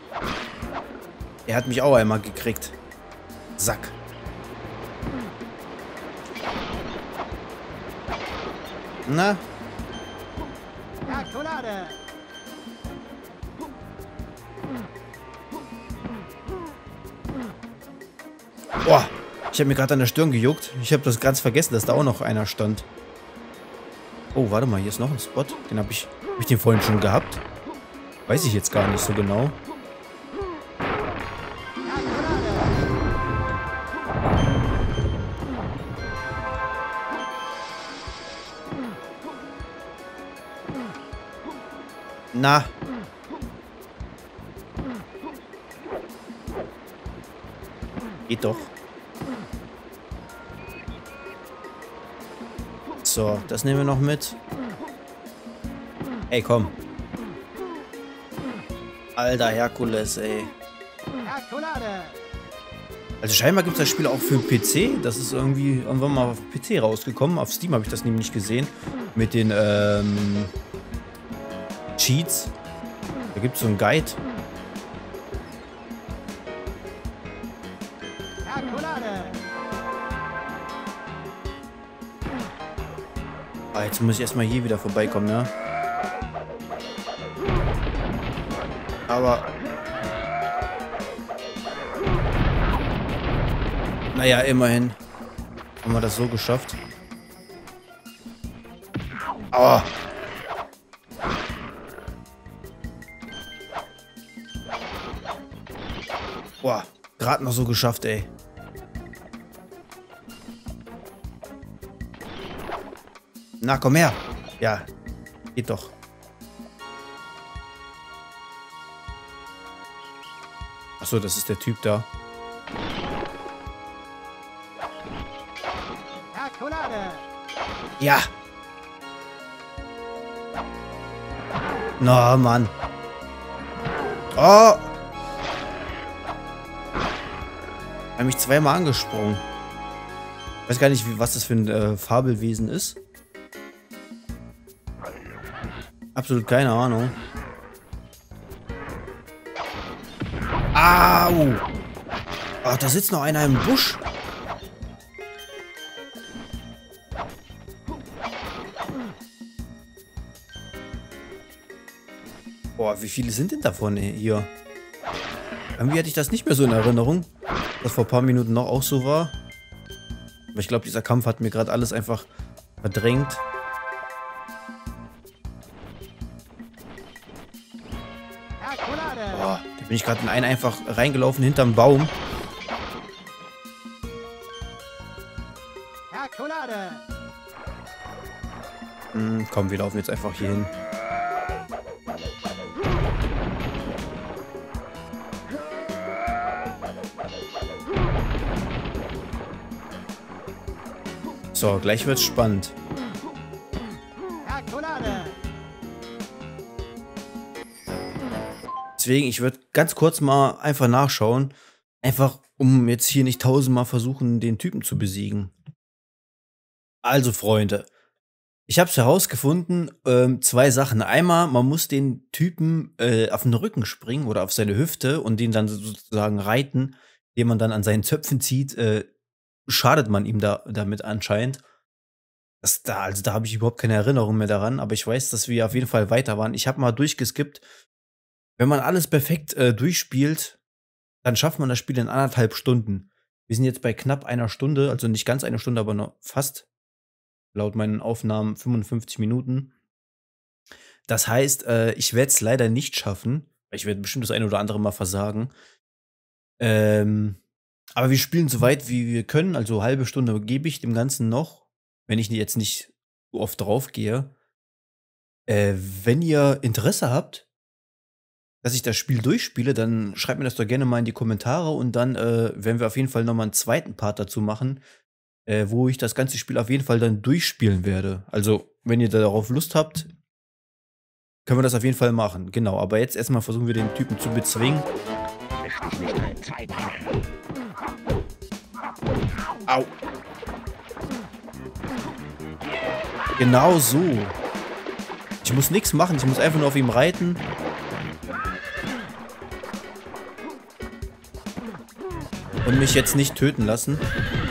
Er hat mich auch einmal gekriegt. Sack. Na? Boah, ich habe mir gerade an der Stirn gejuckt. Ich habe das ganz vergessen, dass da auch noch einer stand. Oh, warte mal, hier ist noch ein Spot. Den habe ich, hab ich den vorhin schon gehabt? Weiß ich jetzt gar nicht so genau. Na. Geht doch. So, das nehmen wir noch mit. Ey, komm. Alter Herkules, ey. Also scheinbar gibt es das Spiel auch für P C. Das ist irgendwie irgendwann mal auf P C rausgekommen. Auf Steam habe ich das nämlich nicht gesehen. Mit den ähm, Cheats. Da gibt es so einen Guide. Ah, jetzt muss ich erstmal hier wieder vorbeikommen, ne? Aber... Naja, immerhin haben wir das so geschafft. Aua! Boah, gerade noch so geschafft, ey. Na, komm her. Ja, geht doch. Achso, das ist der Typ da. Ja. Na, Mann. Oh. Er hat mich zweimal angesprungen. Ich weiß gar nicht, wie, was das für ein äh, Fabelwesen ist. Absolut keine Ahnung. Au! Ach, da sitzt noch einer im Busch. Boah, wie viele sind denn davon hier? Irgendwie hatte ich das nicht mehr so in Erinnerung, dass vor ein paar Minuten noch auch so war. Aber ich glaube, dieser Kampf hat mir gerade alles einfach verdrängt. Boah, da bin ich gerade in einen einfach reingelaufen hinterm Baum. Hm, komm, wir laufen jetzt einfach hier hin. So, gleich wird's spannend. Deswegen, ich würde ganz kurz mal einfach nachschauen. Einfach, um jetzt hier nicht tausendmal versuchen, den Typen zu besiegen. Also, Freunde. Ich habe es herausgefunden, ähm, zwei Sachen. Einmal, man muss den Typen äh, auf den Rücken springen oder auf seine Hüfte und den dann sozusagen reiten, den man dann an seinen Zöpfen zieht, äh, schadet man ihm da damit anscheinend. Das da, also da habe ich überhaupt keine Erinnerung mehr daran, aber ich weiß, dass wir auf jeden Fall weiter waren. Ich habe mal durchgeskippt. Wenn man alles perfekt äh, durchspielt, dann schafft man das Spiel in anderthalb Stunden. Wir sind jetzt bei knapp einer Stunde, also nicht ganz eine Stunde, aber noch fast, laut meinen Aufnahmen, fünfundfünfzig Minuten. Das heißt, äh, ich werde es leider nicht schaffen. Ich werde bestimmt das eine oder andere Mal versagen. Ähm, aber wir spielen so weit, wie wir können. Also halbe Stunde gebe ich dem Ganzen noch, wenn ich jetzt nicht so oft drauf gehe. Äh, wenn ihr Interesse habt, dass ich das Spiel durchspiele, dann schreibt mir das doch gerne mal in die Kommentare und dann äh, werden wir auf jeden Fall nochmal einen zweiten Part dazu machen. äh, wo ich das ganze Spiel auf jeden Fall dann durchspielen werde. Also, wenn ihr darauf Lust habt, können wir das auf jeden Fall machen. Genau, aber jetzt erstmal versuchen wir den Typen zu bezwingen. Au. Genau so. Ich muss nichts machen, ich muss einfach nur auf ihm reiten. Und mich jetzt nicht töten lassen.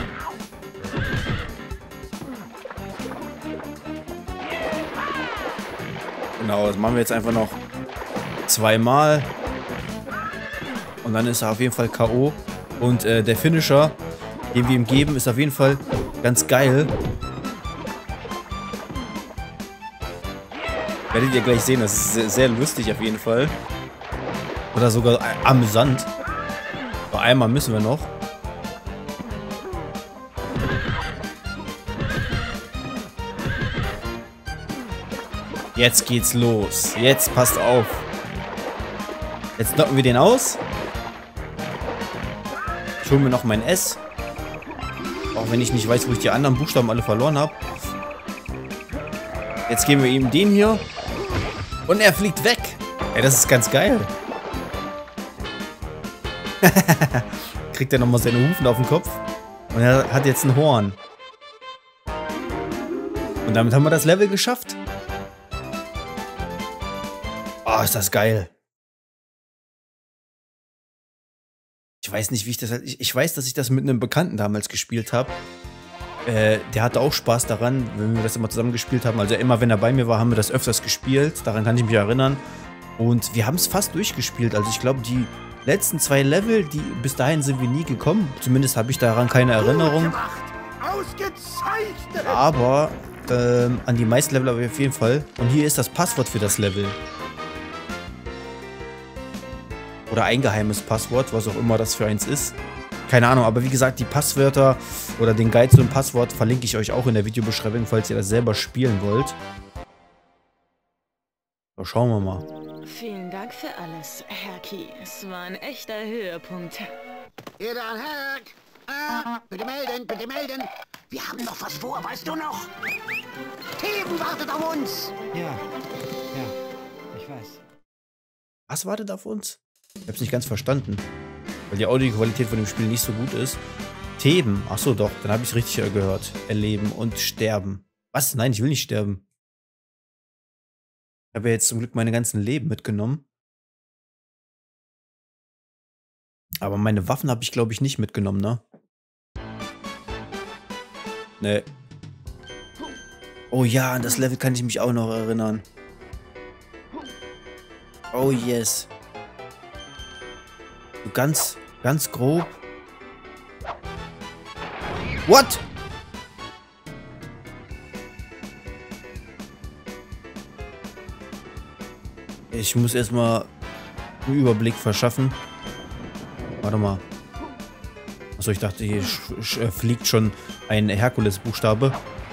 Genau, das machen wir jetzt einfach noch zweimal. Und dann ist er auf jeden Fall K O. Und äh, der Finisher, den wir ihm geben, ist auf jeden Fall ganz geil. Werdet ihr gleich sehen, das ist sehr, sehr lustig auf jeden Fall. Oder sogar amüsant. Aber einmal müssen wir noch. Jetzt geht's los. Jetzt passt auf. Jetzt knocken wir den aus. Ich hole mir noch mein S. Auch wenn ich nicht weiß, wo ich die anderen Buchstaben alle verloren habe. Jetzt geben wir ihm den hier. Und er fliegt weg. Ey, das ist ganz geil. Kriegt er nochmal seine Hufen auf den Kopf. Und er hat jetzt ein Horn. Und damit haben wir das Level geschafft. Oh, ist das geil. Ich weiß nicht, wie ich das... Ich, ich weiß, dass ich das mit einem Bekannten damals gespielt habe. Äh, der hatte auch Spaß daran, wenn wir das immer zusammen gespielt haben. Also immer, wenn er bei mir war, haben wir das öfters gespielt. Daran kann ich mich erinnern. Und wir haben es fast durchgespielt. Also ich glaube, die letzten zwei Level, die bis dahin sind wir nie gekommen. Zumindest habe ich daran keine Erinnerung. Ausgezeichnet! Aber ähm, an die meisten Level aber auf jeden Fall. Und hier ist das Passwort für das Level. Oder ein geheimes Passwort, was auch immer das für eins ist. Keine Ahnung, aber wie gesagt, die Passwörter oder den Guide zum Passwort verlinke ich euch auch in der Videobeschreibung, falls ihr das selber spielen wollt. So, schauen wir mal. Vielen Dank für alles, Herky. Es war ein echter Höhepunkt. Ihr da, Herr! Ah, bitte melden, bitte melden! Wir haben noch was vor, weißt du noch? Theben wartet auf uns! Ja, ja, ich weiß. Was wartet auf uns? Ich hab's nicht ganz verstanden. Weil die Audioqualität von dem Spiel nicht so gut ist. Theben. Achso, doch. Dann habe ich es richtig gehört. Erleben und sterben. Was? Nein, ich will nicht sterben. Ich habe ja jetzt zum Glück meine ganzen Leben mitgenommen. Aber meine Waffen habe ich, glaube ich, nicht mitgenommen, ne? Ne. Oh ja, an das Level kann ich mich auch noch erinnern. Oh yes. So ganz, ganz grob. What? Ich muss erstmal einen Überblick verschaffen. Warte mal. Achso, ich dachte, hier fliegt schon ein Herkules-Buchstabe.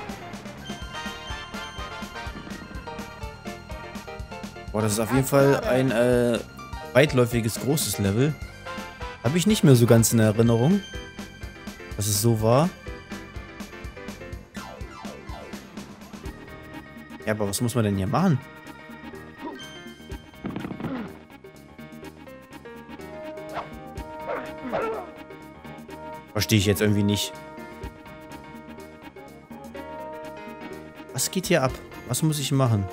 Boah, das ist auf jeden Fall ein äh, weitläufiges, großes Level. Habe ich nicht mehr so ganz in Erinnerung, dass es so war. Ja, aber was muss man denn hier machen? Verstehe ich jetzt irgendwie nicht. Was geht hier ab? Was muss ich machen?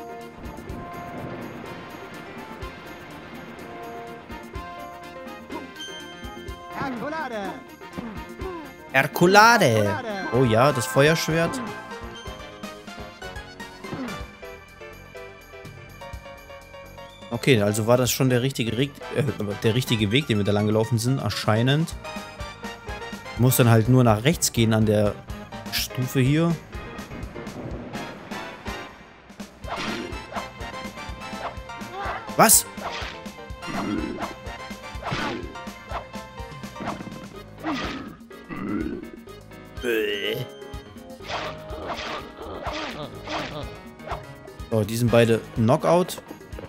Herkulade! Herkulade! Oh ja, das Feuerschwert. Okay, also war das schon der richtige, äh, der richtige Weg, den wir da lang gelaufen sind, anscheinend. Ich muss dann halt nur nach rechts gehen an der Stufe hier. Was? So, die sind beide Knockout.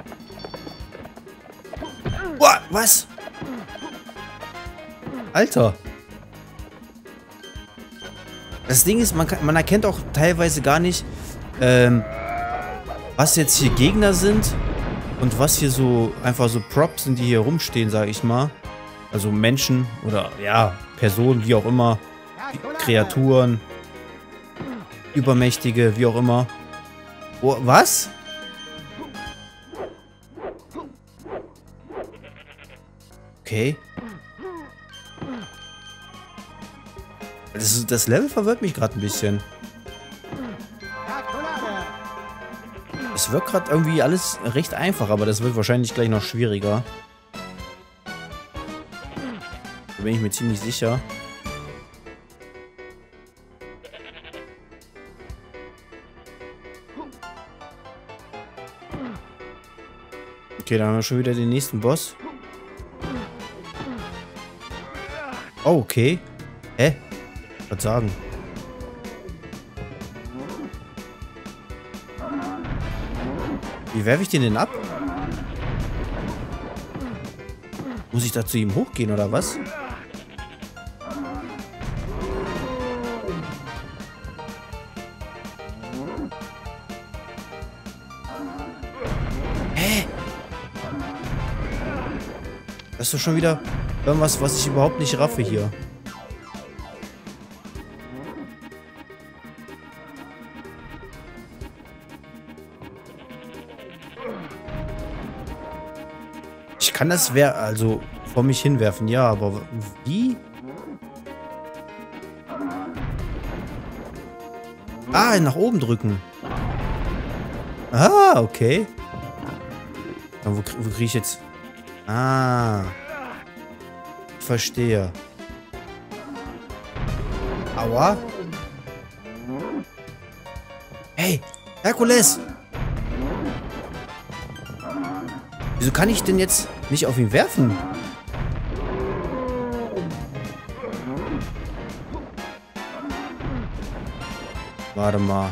Boah, was? Alter. Das Ding ist, man, kann, man erkennt auch teilweise gar nicht, ähm, was jetzt hier Gegner sind und was hier so einfach so Props sind, die hier rumstehen, sage ich mal. Also Menschen oder ja, Personen, wie auch immer, Kreaturen, Übermächtige, wie auch immer. Oh, was? Okay. Das, das Level verwirrt mich gerade ein bisschen. Es wirkt gerade irgendwie alles recht einfach, aber das wird wahrscheinlich gleich noch schwieriger. Da bin ich mir ziemlich sicher. Okay, dann haben wir schon wieder den nächsten Boss. Oh, okay. Hä? Was sagen? Wie werfe ich den denn ab? Muss ich da zu ihm hochgehen oder was? Hä? Das ist doch schon wieder irgendwas, was ich überhaupt nicht raffe hier. Ich kann das wer also vor mich hinwerfen, ja, aber wie? Ah, nach oben drücken. Ah, okay. Wo, wo kriege ich jetzt... Ah. Ich verstehe. Aua. Hey, Herkules! Wieso kann ich denn jetzt nicht auf ihn werfen? Warte mal.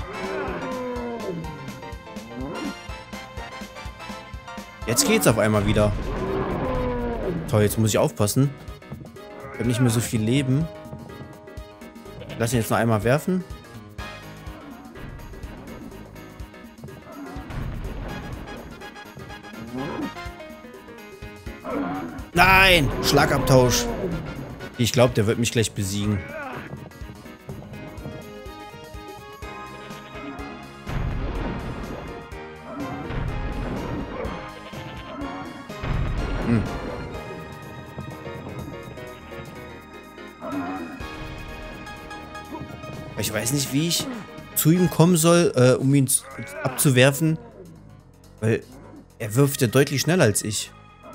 Jetzt geht's auf einmal wieder. Toll, jetzt muss ich aufpassen. Ich habe nicht mehr so viel Leben. Lass ihn jetzt noch einmal werfen. Nein! Schlagabtausch. Ich glaube, der wird mich gleich besiegen. Hm. Ich weiß nicht, wie ich zu ihm kommen soll, äh, um ihn abzuwerfen. Weil er wirft ja deutlich schneller als ich.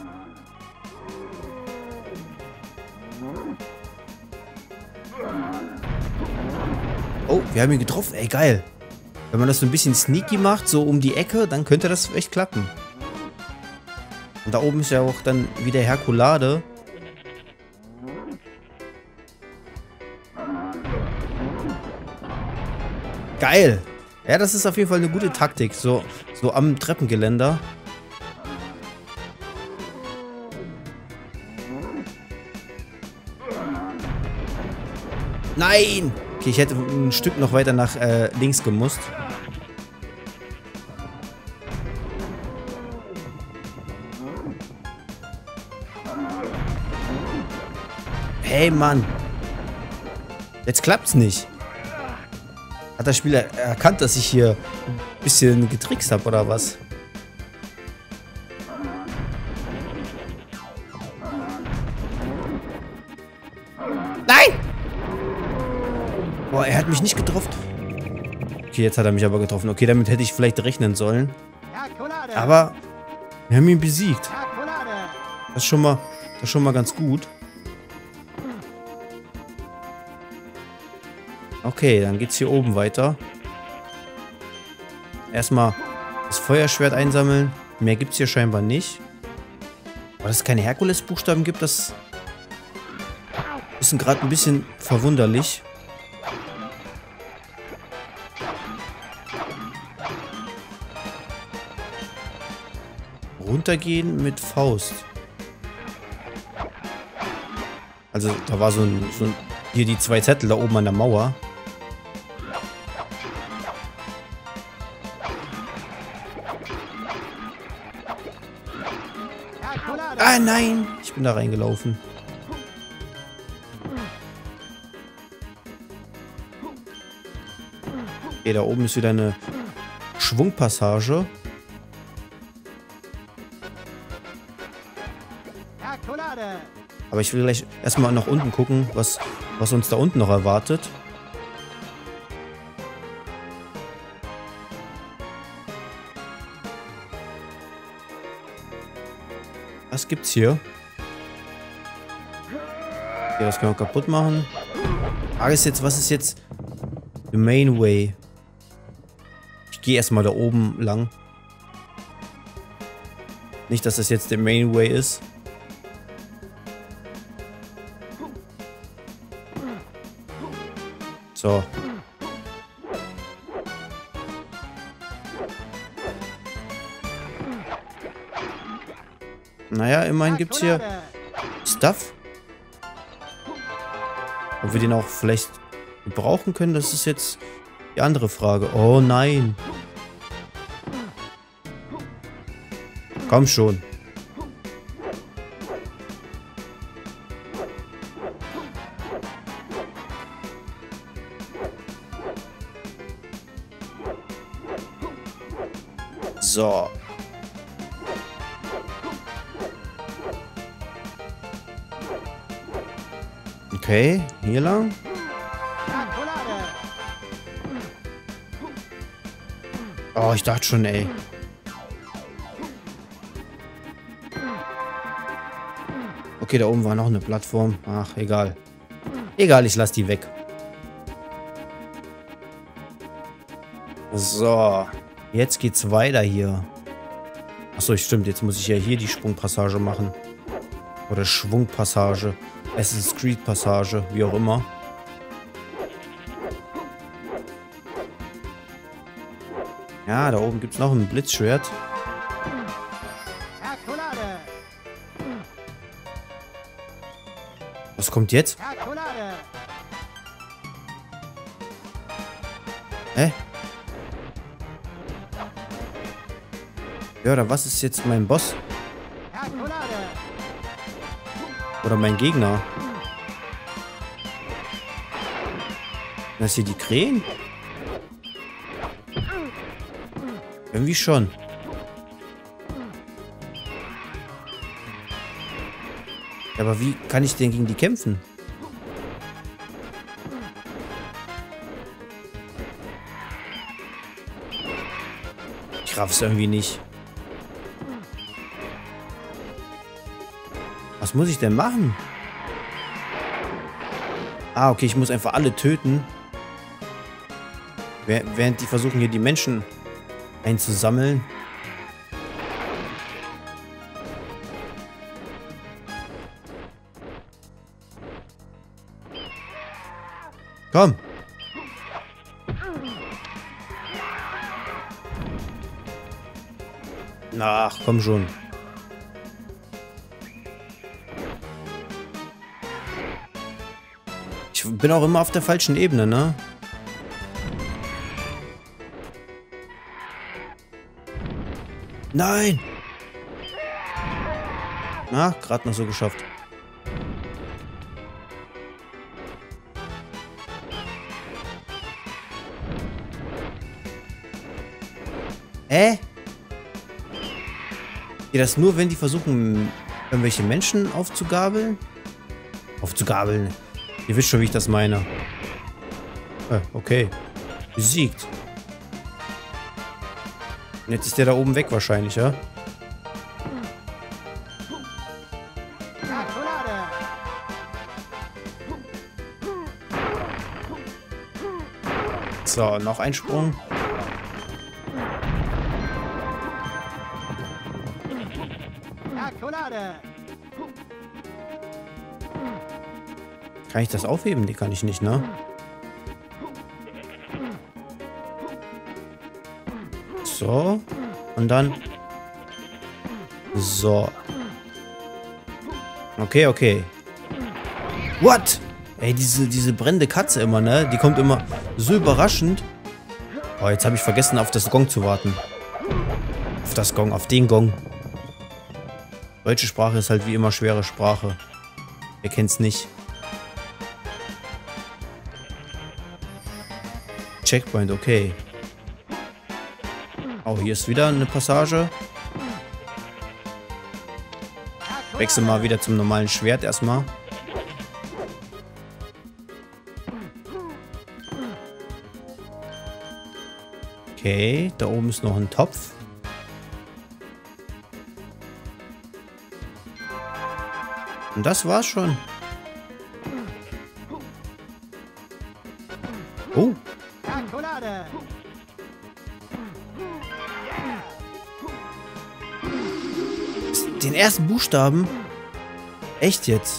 Oh, wir haben ihn getroffen. Ey, geil. Wenn man das so ein bisschen sneaky macht, so um die Ecke, dann könnte das echt klappen. Und da oben ist ja auch dann wieder Herkulade. Geil. Ja, das ist auf jeden Fall eine gute Taktik. So, so am Treppengeländer. Nein! Okay, ich hätte ein Stück noch weiter nach äh, links gemusst. Hey, Mann. Jetzt klappt's nicht. Hat das Spiel erkannt, dass ich hier ein bisschen getrickst habe, oder was? Nein! Boah, er hat mich nicht getroffen. Okay, jetzt hat er mich aber getroffen. Okay, damit hätte ich vielleicht rechnen sollen. Aber wir haben ihn besiegt. Das ist schon mal, das ist schon mal ganz gut. Okay, dann geht's hier oben weiter. Erstmal das Feuerschwert einsammeln. Mehr gibt's hier scheinbar nicht. Aber dass es keine Herkules-Buchstaben gibt, das ist gerade ein bisschen verwunderlich. Runtergehen mit Faust. Also da war so ein, so ein hier die zwei Zettel da oben an der Mauer. Ah, nein. Ich bin da reingelaufen. Okay, da oben ist wieder eine Schwungpassage. Aber ich will gleich erstmal nach unten gucken, was, was uns da unten noch erwartet. Was gibt's hier? Okay, das können wir kaputt machen. Frage ist jetzt, was ist jetzt the main way? Ich gehe erstmal da oben lang. Nicht, dass das jetzt der main way ist. So. Naja, immerhin gibt es hier Stuff. Ob wir den auch vielleicht gebrauchen können, das ist jetzt die andere Frage. Oh nein. Komm schon. So. Okay, hier lang. Oh, ich dachte schon, ey. Okay, da oben war noch eine Plattform. Ach, egal. Egal, ich lasse die weg. So. Jetzt geht's weiter hier. Achso, stimmt. Jetzt muss ich ja hier die Sprungpassage machen. Oder Schwungpassage. Assassin's Creed Passage. Wie auch immer. Ja, da oben gibt's noch ein Blitzschwert. Was kommt jetzt? Hä? Ja, oder was ist jetzt mein Boss? Oder mein Gegner? Das hier die Krähen? Irgendwie schon. Ja, aber wie kann ich denn gegen die kämpfen? Ich raff's irgendwie nicht. Was muss ich denn machen? Ah, okay, ich muss einfach alle töten. Während die versuchen, hier die Menschen einzusammeln. Komm. Ach, komm schon. Ich bin auch immer auf der falschen Ebene, ne? Nein! Na, gerade noch so geschafft. Hä? Geht das nur, wenn die versuchen, irgendwelche Menschen aufzugabeln? Aufzugabeln. Ihr wisst schon, wie ich das meine. Äh, okay. Besiegt. Und jetzt ist der da oben weg wahrscheinlich, ja? So, noch ein Sprung. Kann ich das aufheben? Die kann ich nicht, ne? So. Und dann. So. Okay, okay. What? Ey, diese, diese brennende Katze immer, ne? Die kommt immer so überraschend. Oh, jetzt habe ich vergessen, auf das Gong zu warten. Auf das Gong, auf den Gong. Deutsche Sprache ist halt wie immer schwere Sprache. Wer kennt's nicht? Checkpoint, okay. Oh, hier ist wieder eine Passage. Wechsel mal wieder zum normalen Schwert erstmal. Okay, da oben ist noch ein Topf. Und das war's schon. Oh. Den ersten Buchstaben? Echt jetzt?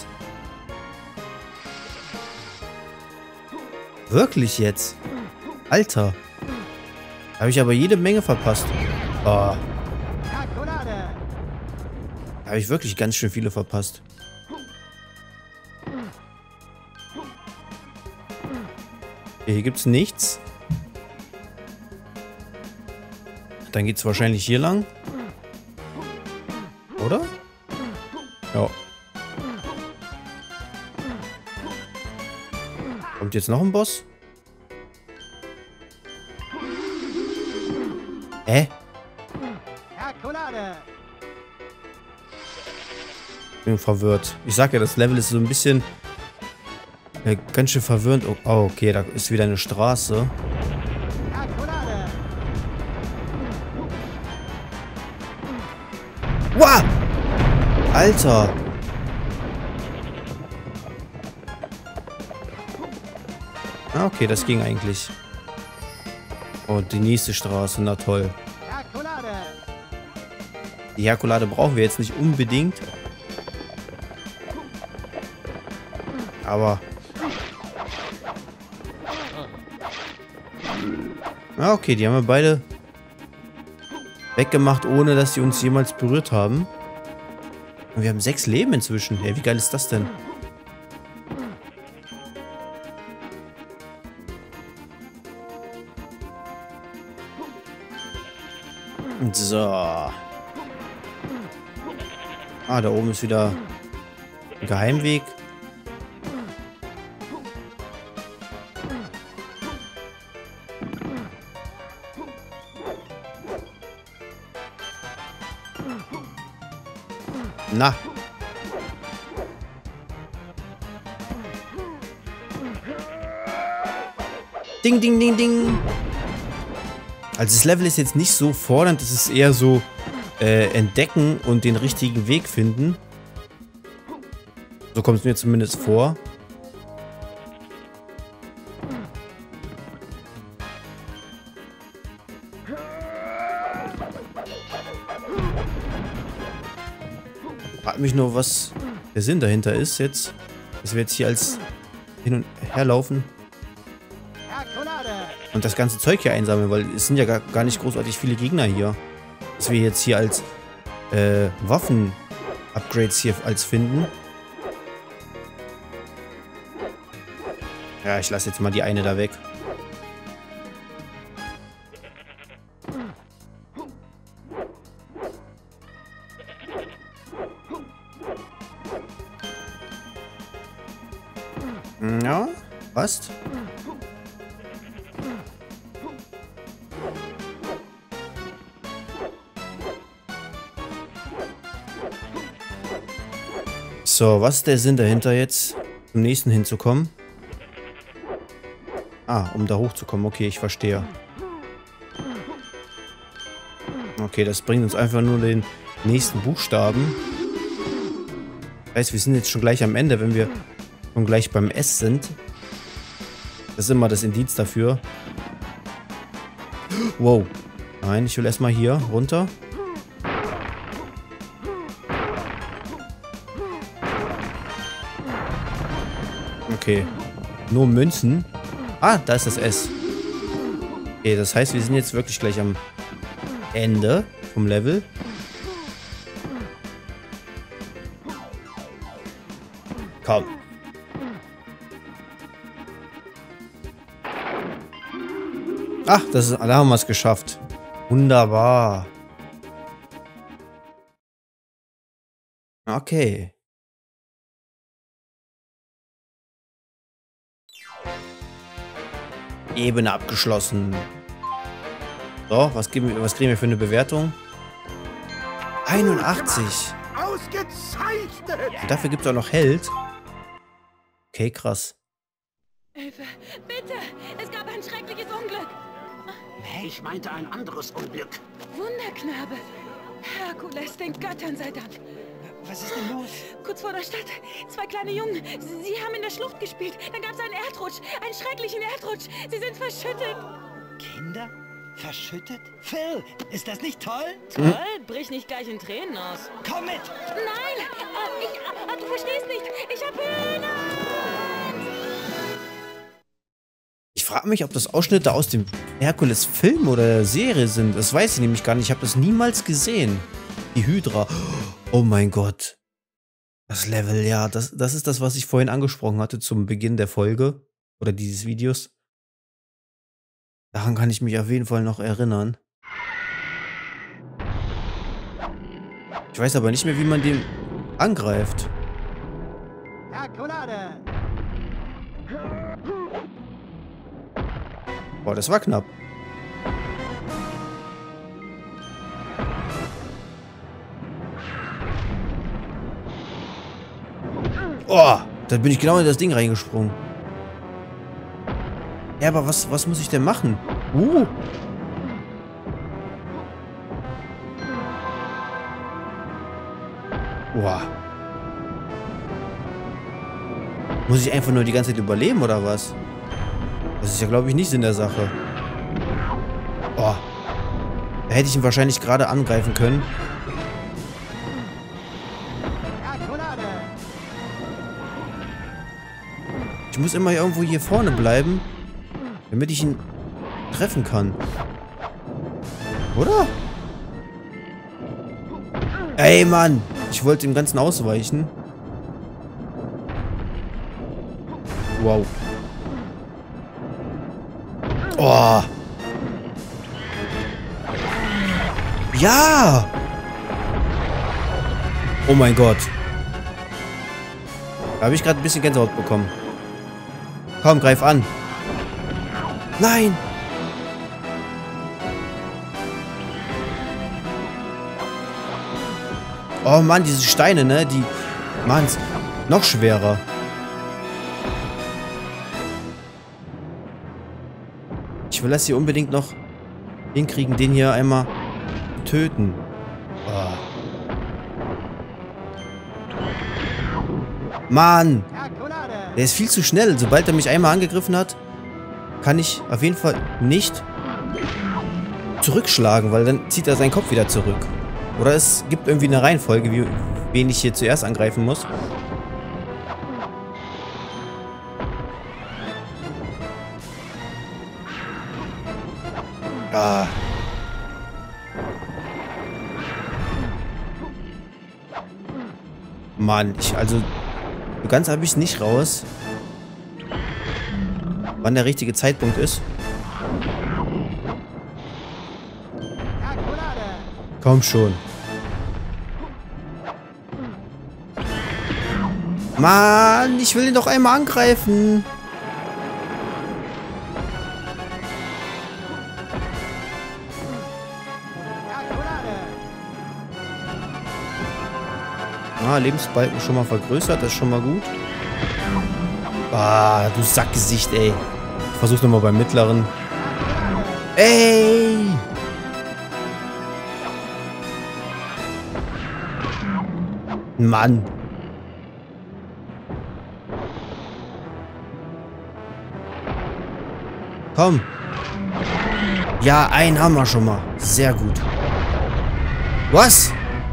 Wirklich jetzt? Alter. Habe ich aber jede Menge verpasst. Oh. Da habe ich wirklich ganz schön viele verpasst. Okay, hier gibt es nichts. Dann geht es wahrscheinlich hier lang. Oder? Ja. Kommt jetzt noch ein Boss? Hä? Ich bin verwirrt. Ich sag ja, das Level ist so ein bisschen äh, ganz schön verwirrend. Oh, oh, okay, da ist wieder eine Straße. Wow! Alter! Ah, okay, das ging eigentlich. Und die nächste Straße, na toll. Die Herkulade brauchen wir jetzt nicht unbedingt. Aber... Ah, okay, die haben wir beide weggemacht, ohne dass sie uns jemals berührt haben. Und wir haben sechs Leben inzwischen. Hey, wie geil ist das denn? So. Ah, da oben ist wieder ein Geheimweg. Na. Ding, ding, ding, ding. Also das Level ist jetzt nicht so fordernd, es ist eher so äh, entdecken und den richtigen Weg finden. So kommt es mir zumindest vor. Frag mich nur, was der Sinn dahinter ist jetzt. Dass wir jetzt hier als hin und her laufen. Und das ganze Zeug hier einsammeln, weil es sind ja gar, gar nicht großartig viele Gegner hier. Dass wir jetzt hier als äh, Waffen-Upgrades hier als finden. Ja, ich lasse jetzt mal die eine da weg. Ja, passt. So, was ist der Sinn dahinter jetzt, zum nächsten hinzukommen? Ah, um da hochzukommen. Okay, ich verstehe. Okay, das bringt uns einfach nur den nächsten Buchstaben. Das heißt, wir sind jetzt schon gleich am Ende, wenn wir schon gleich beim S sind. Das ist immer das Indiz dafür. Wow. Nein, ich will erstmal hier runter. Okay. Nur Münzen. Ah, da ist das S. Okay, das heißt, wir sind jetzt wirklich gleich am Ende vom Level. Komm. Ach, das ist, da haben wir es geschafft. Wunderbar. Okay. Ebene abgeschlossen. So, was, geben, wir- was kriegen wir für eine Bewertung? einundachtzig. Ausgezeichnet! Und dafür gibt es auch noch Held. Okay, krass. Hilfe, bitte! Es gab ein schreckliches Unglück! Ich meinte ein anderes Unglück. Wunderknabe! Herkules, den Göttern sei Dank! Was ist denn los? Kurz vor der Stadt, zwei kleine Jungen. Sie haben in der Schlucht gespielt. Dann gab es einen Erdrutsch, einen schrecklichen Erdrutsch. Sie sind verschüttet. Kinder? Verschüttet? Phil, ist das nicht toll? Toll, brich nicht gleich in Tränen aus. Komm mit! Nein, äh, ich, äh, du verstehst nicht. Ich hab Höhenangst. Ich frage mich, ob das Ausschnitte aus dem Herkules-Film oder Serie sind. Das weiß ich nämlich gar nicht. Ich habe das niemals gesehen. Die Hydra. Oh mein Gott. Das Level, ja. Das, das ist das, was ich vorhin angesprochen hatte zum Beginn der Folge. Oder dieses Videos. Daran kann ich mich auf jeden Fall noch erinnern. Ich weiß aber nicht mehr, wie man den angreift. Herkulade! Boah, das war knapp. Oh, da bin ich genau in das Ding reingesprungen. Ja, aber was, was muss ich denn machen? Uh. Boah. Muss ich einfach nur die ganze Zeit überleben, oder was? Das ist ja, glaube ich, nicht Sinn der Sache. Oh. Da hätte ich ihn wahrscheinlich gerade angreifen können. Ich muss immer irgendwo hier vorne bleiben, damit ich ihn treffen kann. Oder? Ey, Mann! Ich wollte dem Ganzen ausweichen. Wow. Oh. Ja! Oh mein Gott. Da habe ich gerade ein bisschen Gänsehaut bekommen. Komm, greif an. Nein! Oh Mann, diese Steine, ne? Die machen's noch schwerer. Ich will das hier unbedingt noch hinkriegen, den hier einmal töten. Oh. Mann! Der ist viel zu schnell. Sobald er mich einmal angegriffen hat, kann ich auf jeden Fall nicht zurückschlagen, weil dann zieht er seinen Kopf wieder zurück. Oder es gibt irgendwie eine Reihenfolge, wie, wen ich hier zuerst angreifen muss. Ah. Mann, ich, also, so ganz habe ich es nicht raus, wann der richtige Zeitpunkt ist. Komm schon. Mann, ich will ihn doch einmal angreifen. Ah, Lebensbalken schon mal vergrößert, das ist schon mal gut. Ah, du Sackgesicht, ey. Ich versuch's nochmal beim mittleren. Ey! Mann. Komm. Ja, einen haben wir schon mal. Sehr gut. Was?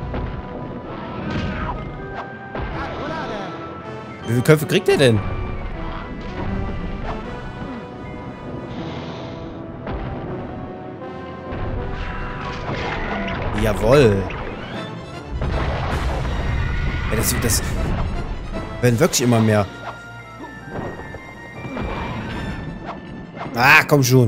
Wie viele Köpfe kriegt er denn? Jawohl. Ja, das, das werden wirklich immer mehr. Ah, komm schon.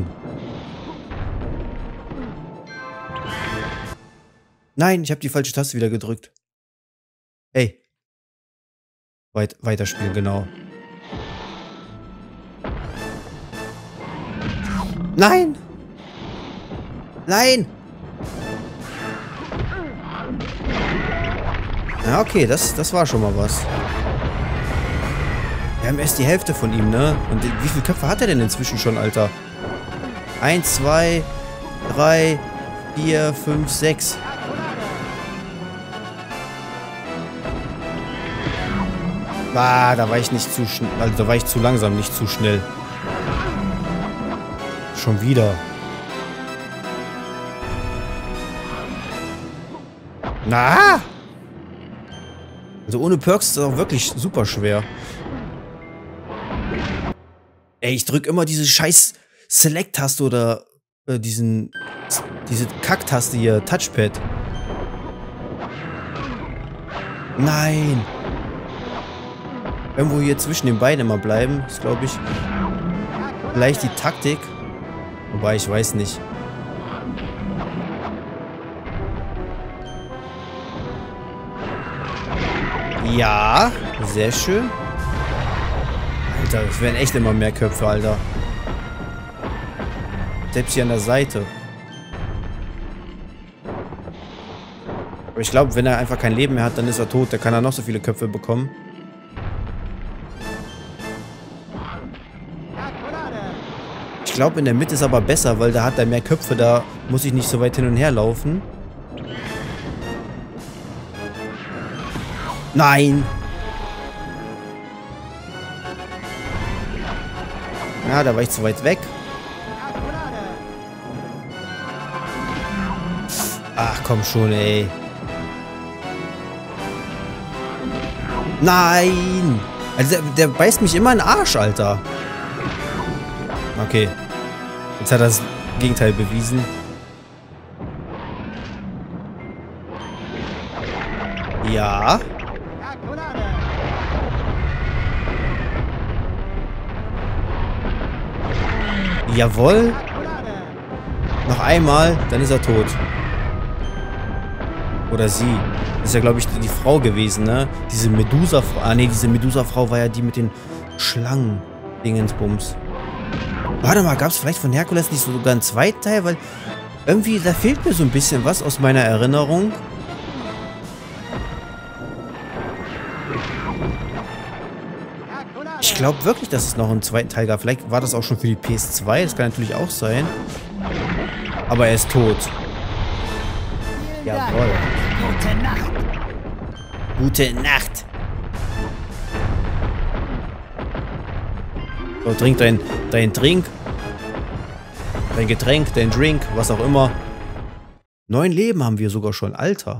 Nein, ich habe die falsche Taste wieder gedrückt. Ey. Weit, weiterspielen, genau. Nein! Nein! Ja, okay, das, das war schon mal was. Wir haben erst die Hälfte von ihm, ne? Und wie viele Köpfe hat er denn inzwischen schon, Alter? Eins, zwei, drei, vier, fünf, sechs. Ah, da war ich nicht zu schnell. Also da war ich zu langsam, nicht zu schnell. Schon wieder. Na! Also ohne Perks ist das auch wirklich super schwer. Ey, ich drück immer diese scheiß Select-Taste oder äh, diesen diese Kack-Taste hier, Touchpad. Nein! Irgendwo hier zwischen den beiden immer bleiben, ist glaube ich vielleicht die Taktik. Wobei, ich weiß nicht. Ja, sehr schön. Alter, es werden echt immer mehr Köpfe, Alter. Selbst hier an der Seite. Aber ich glaube, wenn er einfach kein Leben mehr hat, dann ist er tot. Da kann er noch so viele Köpfe bekommen. Ich glaube, in der Mitte ist aber besser, weil da hat er mehr Köpfe. Da muss ich nicht so weit hin und her laufen. Nein! Ja, da war ich zu weit weg. Ach, komm schon, ey. Nein! Also der, der beißt mich immer in den Arsch, Alter. Okay. Jetzt hat er das Gegenteil bewiesen. Ja. Jawohl. Noch einmal, dann ist er tot. Oder sie. Das ist ja, glaube ich, die, die Frau gewesen, ne? Diese Medusa-Frau. Ah, ne, diese Medusa-Frau war ja die mit den Schlangen-Dingensbums. Warte mal, gab es vielleicht von Herkules nicht sogar einen zweiten Teil? Weil irgendwie, da fehlt mir so ein bisschen was aus meiner Erinnerung. Ich glaube wirklich, dass es noch einen zweiten Teil gab. Vielleicht war das auch schon für die P S zwei. Das kann natürlich auch sein. Aber er ist tot. Jawohl. Gute Nacht. Gute Nacht. So, trink dein, dein Trink. Dein Getränk, dein Drink, was auch immer. Neun Leben haben wir sogar schon. Alter.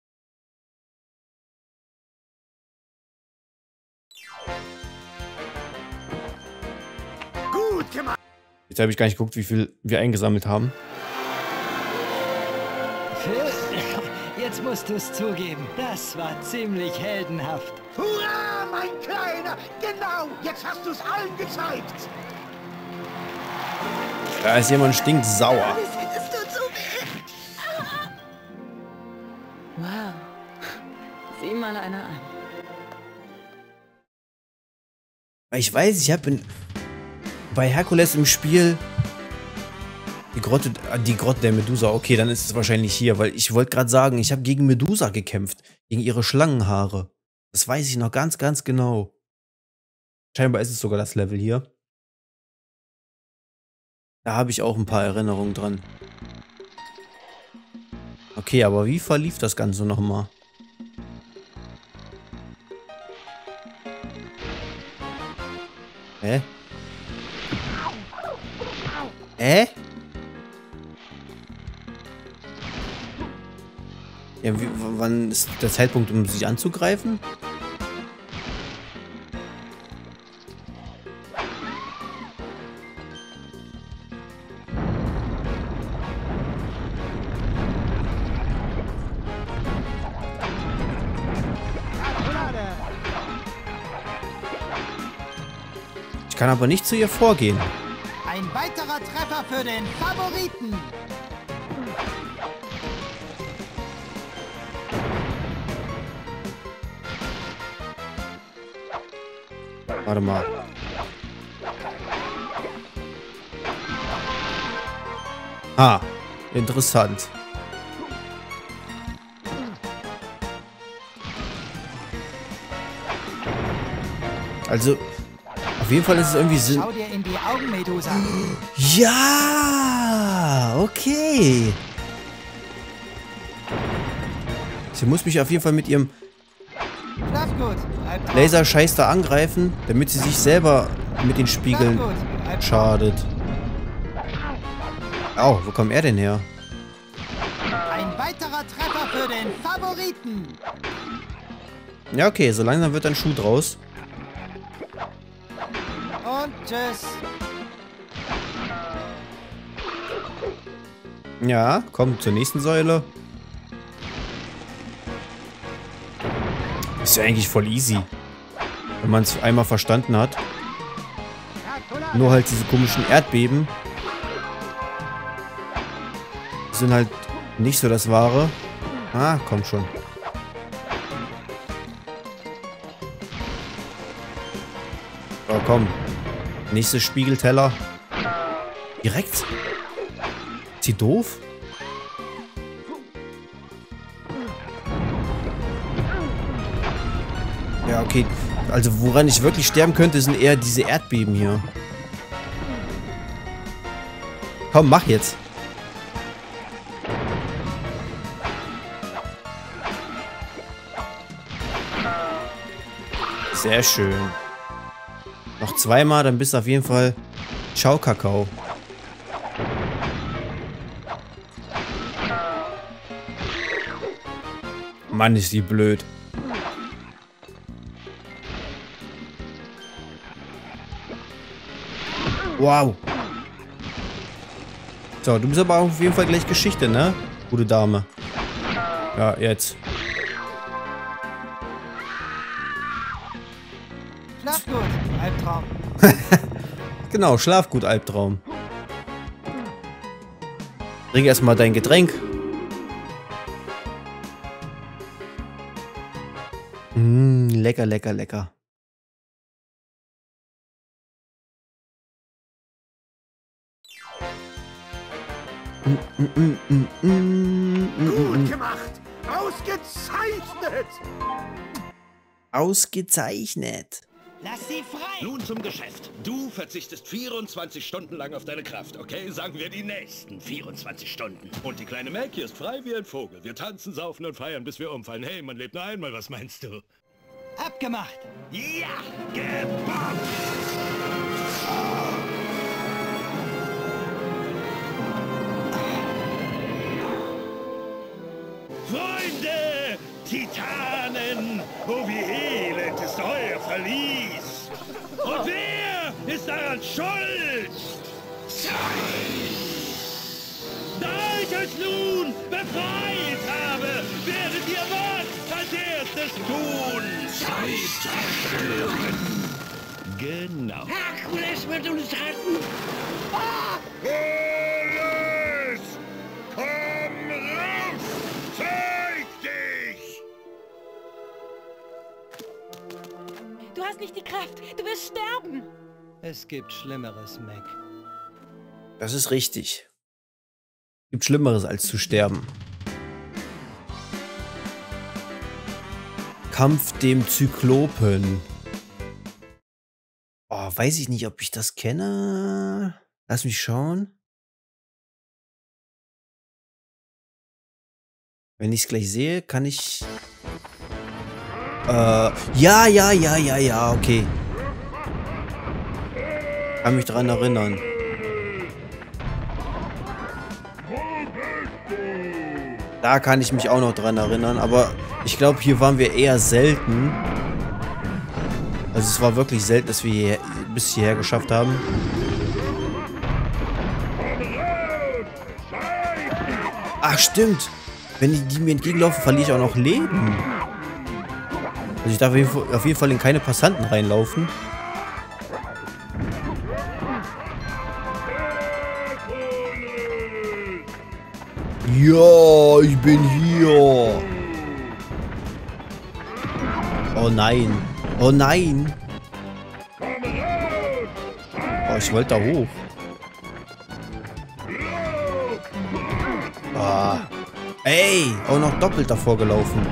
Gut gemacht. Jetzt habe ich gar nicht geguckt, wie viel wir eingesammelt haben. Phil, jetzt musst du es zugeben. Das war ziemlich heldenhaft. Hurra, mein Kleiner! Genau, jetzt hast du es allen gezeigt. Da ist jemand stinksauer. Es tut so weh. Wow. Sieh mal einer an. Ich weiß, ich habe bei Herkules im Spiel die Grotte, die Grotte der Medusa. Okay, dann ist es wahrscheinlich hier, weil ich wollte gerade sagen, ich habe gegen Medusa gekämpft. Gegen ihre Schlangenhaare. Das weiß ich noch ganz, ganz genau. Scheinbar ist es sogar das Level hier. Da habe ich auch ein paar Erinnerungen dran. Okay, aber wie verlief das Ganze nochmal? Hä? Hä? Ja, wie, wann ist der Zeitpunkt, um sie anzugreifen? Ich kann aber nicht zu ihr vorgehen. Ein weiterer Treffer für den Favoriten. Warte mal. Ah, interessant. Also, auf jeden Fall ist es irgendwie Sinn. Schau dir in die Augen, Medusa. Ja, okay. Sie muss mich auf jeden Fall mit ihrem Schlaf gut. Albtraum. Laserscheiß da angreifen, damit sie sich selber mit den Spiegeln Schlaf gut. Albtraum. schadet. Oh, wo kommt er denn her? Ein weiterer Treffer für den Favoriten. Ja, okay, so langsam wird ein Schuh draus. Und tschüss. Ja, komm zur nächsten Säule. Ist ja eigentlich voll easy. Wenn man es einmal verstanden hat. Nur halt diese komischen Erdbeben sind halt nicht so das Wahre. Ah, komm schon. Oh, komm. Nächster Spiegelteller. Direkt? Ist sie doof? Ja, okay. Also woran ich wirklich sterben könnte, sind eher diese Erdbeben hier. Komm, mach jetzt. Sehr schön. Noch zweimal, dann bist du auf jeden Fall Ciao, Kakao. Mann, ist die blöd. Wow. So, du bist aber auf jeden Fall gleich Geschichte, ne? Gute Dame. Ja, jetzt. Schlaf gut. Albtraum. Genau, schlaf gut, Albtraum. Trink erstmal dein Getränk. Mmh, lecker, lecker, lecker. Gut gemacht! Ausgezeichnet! Ausgezeichnet. Lass sie frei. Nun zum Geschäft. Du verzichtest vierundzwanzig Stunden lang auf deine Kraft, okay? Sagen wir die nächsten vierundzwanzig Stunden. Und die kleine Mac hier ist frei wie ein Vogel. Wir tanzen, saufen und feiern, bis wir umfallen. Hey, man lebt nur einmal, was meinst du? Abgemacht. Ja, gebombt! Freunde! Titanen! Oh, wie elend ist euer Verlies! Und wer ist daran schuld? Da ich euch nun befreit habe, werdet ihr was als erstes tun? Zeit zerstören! Genau. Herkules wird uns retten! Herkules! Komm raus! Zeig dich! Du hast nicht die Kraft. Du wirst sterben. Es gibt Schlimmeres, Mac. Das ist richtig. Gibt Schlimmeres als zu sterben. Kampf dem Zyklopen. Oh, weiß ich nicht, ob ich das kenne. Lass mich schauen. Wenn ich es gleich sehe, kann ich... Äh, ja, ja, ja, ja, ja, okay. Kann mich daran erinnern. Da kann ich mich auch noch dran erinnern, aber ich glaube, hier waren wir eher selten. Also es war wirklich selten, dass wir hier, bis hierher geschafft haben. Ach, stimmt. Wenn die, die mir entgegenlaufen, verliere ich auch noch Leben. Also ich darf auf jeden Fall in keine Passanten reinlaufen. Ja, ich bin hier. Oh nein. Oh nein. Oh, ich wollte da hoch. Ah. Ey, auch noch doppelt davor gelaufen.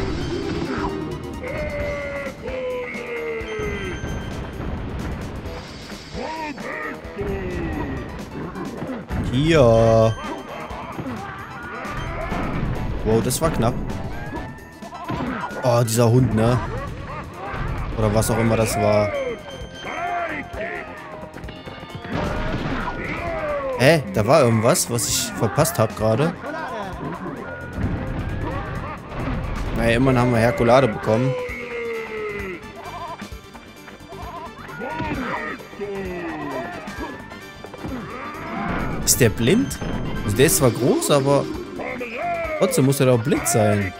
Hier. Wow, das war knapp. Oh, dieser Hund, ne? Oder was auch immer das war. Hä? Da war irgendwas, was ich verpasst habe gerade. Naja, immerhin haben wir Herkulade bekommen. Ist der blind? Also der ist zwar groß, aber trotzdem muss er doch blind sein.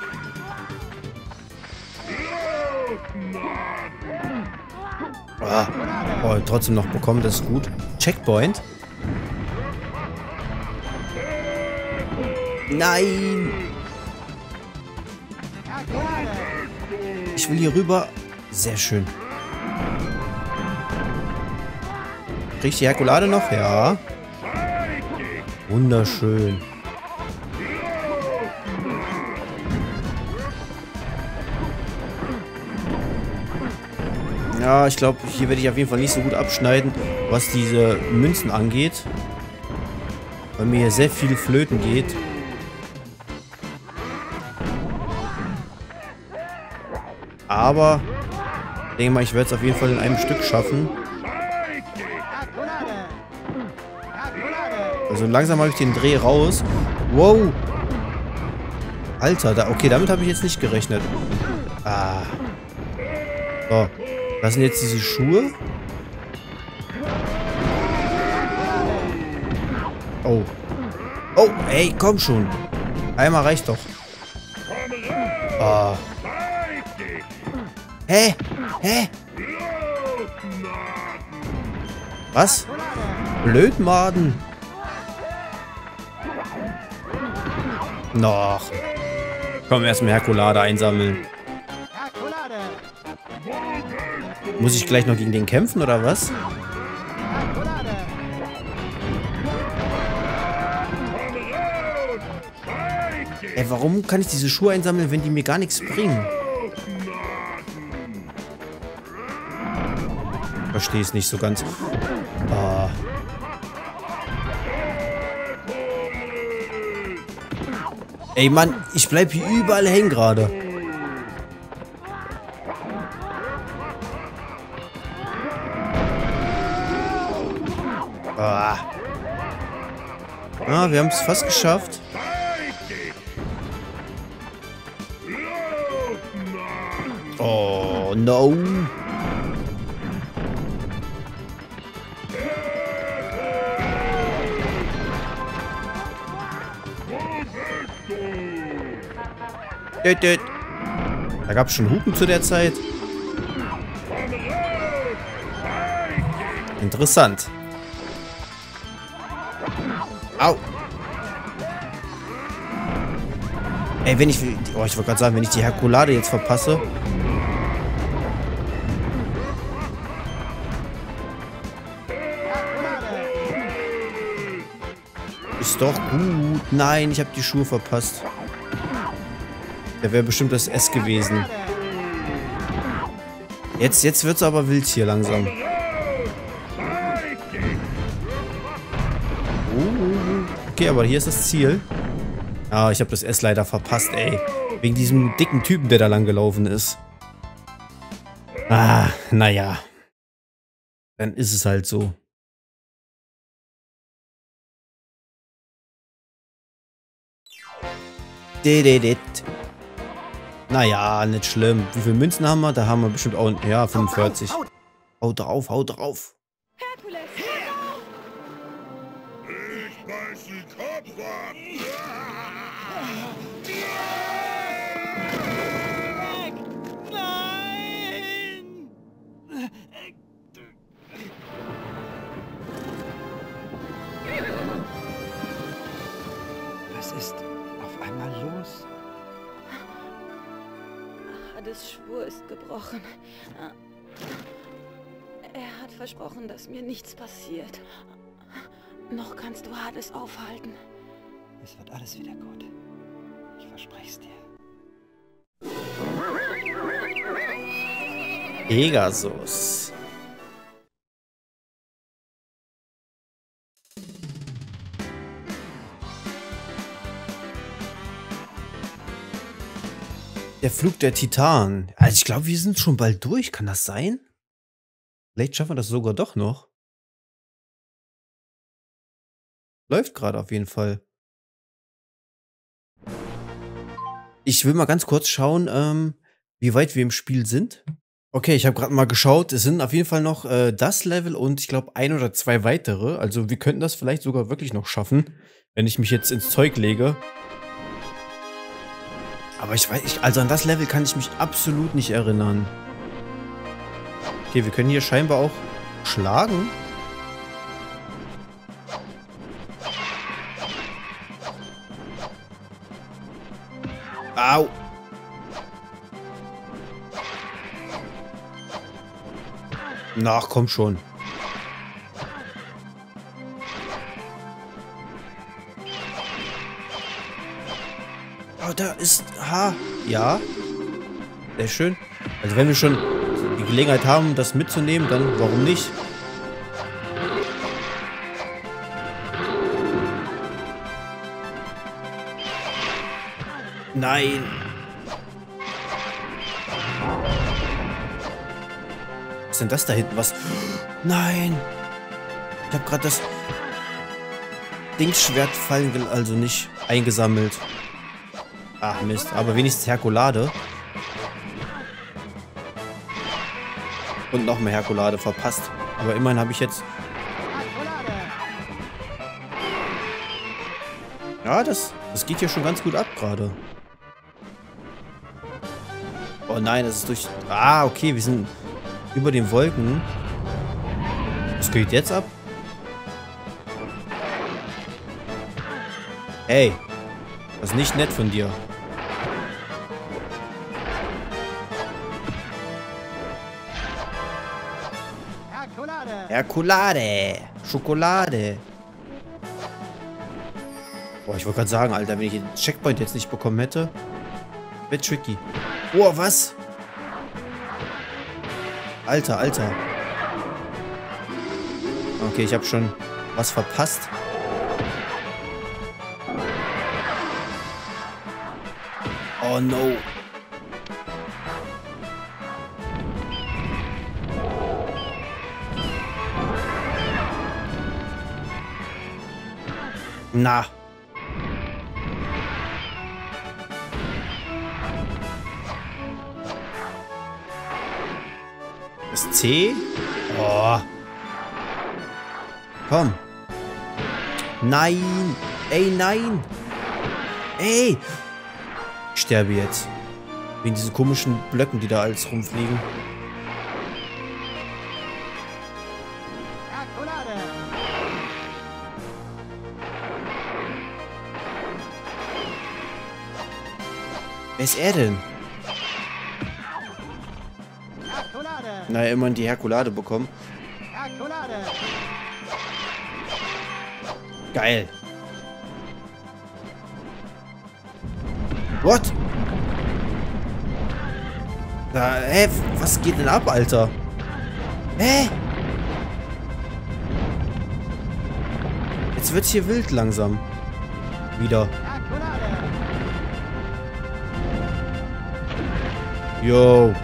Ah. Oh, trotzdem noch bekommen, das ist gut. Checkpoint. Nein! Ich will hier rüber. Sehr schön. Krieg ich die Herkulade noch? Ja. Wunderschön. Ja, ich glaube, hier werde ich auf jeden Fall nicht so gut abschneiden, was diese Münzen angeht. Weil mir hier sehr viel flöten geht. Aber ich denke mal, ich werde es auf jeden Fall in einem Stück schaffen. Also langsam habe ich den Dreh raus. Wow. Alter, da, okay, damit habe ich jetzt nicht gerechnet. Ah. So. Das sind jetzt diese Schuhe. Oh. Oh, ey, komm schon. Einmal reicht doch. Ah. Hä? Hä? Was? Blödmaden. Noch. Komm, erstmal Herkulade einsammeln. Muss ich gleich noch gegen den kämpfen, oder was? Ey, warum kann ich diese Schuhe einsammeln, wenn die mir gar nichts bringen? Verstehe es nicht so ganz. Ah. Ey, Mann, ich bleib hier überall hängen gerade. Ah. Ah, wir haben es fast geschafft. Oh, no. Da gab es schon Hupen zu der Zeit. Interessant. Au. Ey, wenn ich... Oh, ich wollte gerade sagen, wenn ich die Herkulade jetzt verpasse... Ist doch gut. Nein, ich habe die Schuhe verpasst. Der wäre bestimmt das S gewesen. Jetzt, jetzt wird es aber wild hier langsam. Uh, okay, aber hier ist das Ziel. Ah, ich habe das S leider verpasst, ey. Wegen diesem dicken Typen, der da lang gelaufen ist. Ah, naja. Dann ist es halt so. Dededit. Naja, nicht schlimm. Wie viele Münzen haben wir? Da haben wir bestimmt auch... Ja, fünfundvierzig. Hau drauf, hau drauf. Herkules! Ich beiß den Kopf ab! Nein! Was ist auf einmal los? Hades Schwur ist gebrochen. Er Er hat versprochen, dass mir nichts passiert. Noch kannst du Hades aufhalten. Es wird alles wieder gut. Ich verspreche es dir. Pegasus. Der Flug der Titanen. Also ich glaube, wir sind schon bald durch. Kann das sein? Vielleicht schaffen wir das sogar doch noch. Läuft gerade auf jeden Fall. Ich will mal ganz kurz schauen, ähm, wie weit wir im Spiel sind. Okay, ich habe gerade mal geschaut. Es sind auf jeden Fall noch äh, das Level und ich glaube ein oder zwei weitere. Also wir könnten das vielleicht sogar wirklich noch schaffen, wenn ich mich jetzt ins Zeug lege. Aber ich weiß, ich, also an das Level kann ich mich absolut nicht erinnern. Okay, wir können hier scheinbar auch schlagen. Au. Na, komm schon. Oh, da ist... Ha. Ja. Sehr schön. Also wenn wir schon die Gelegenheit haben, das mitzunehmen, dann warum nicht? Nein. Was ist denn das da hinten? Was? Nein. Ich habe gerade das Dingsschwert fallen, also nicht eingesammelt. Ach Mist, aber wenigstens Herkulade. Und noch mehr Herkulade verpasst. Aber immerhin habe ich jetzt... Ja, das, das geht hier schon ganz gut ab gerade. Oh nein, das ist durch... Ah, okay, wir sind über den Wolken. Was geht jetzt ab? Hey, das ist nicht nett von dir. Herkulade. Schokolade. Boah, ich wollte gerade sagen, Alter, wenn ich den Checkpoint jetzt nicht bekommen hätte, wäre tricky. Oh, was? Alter, Alter. Okay, ich habe schon was verpasst. Oh no. Na. Das C? Oh. Komm. Nein. Ey, nein. Ey. Ich sterbe jetzt. Wegen diesen komischen Blöcken, die da alles rumfliegen. Wer ist er denn? Na, immerhin die Herkulade bekommen. Geil. What? Da, hä? Was geht denn ab, Alter? Hä? Jetzt wird's hier wild langsam. Wieder. Yo.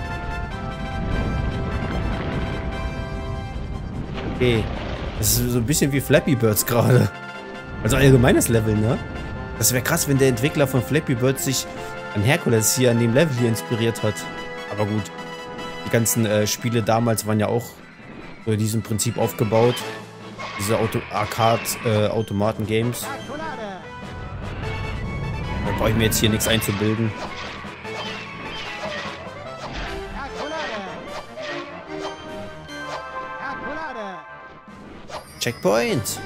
Okay. Das ist so ein bisschen wie Flappy Birds gerade. Also allgemeines Level, ne? Das wäre krass, wenn der Entwickler von Flappy Birds sich an Herkules hier, an dem Level hier inspiriert hat. Aber gut. Die ganzen äh, Spiele damals waren ja auch so in diesem Prinzip aufgebaut. Diese Auto Arcade-Automaten-Games. Da brauche ich mir jetzt hier nichts einzubilden. Checkpoint!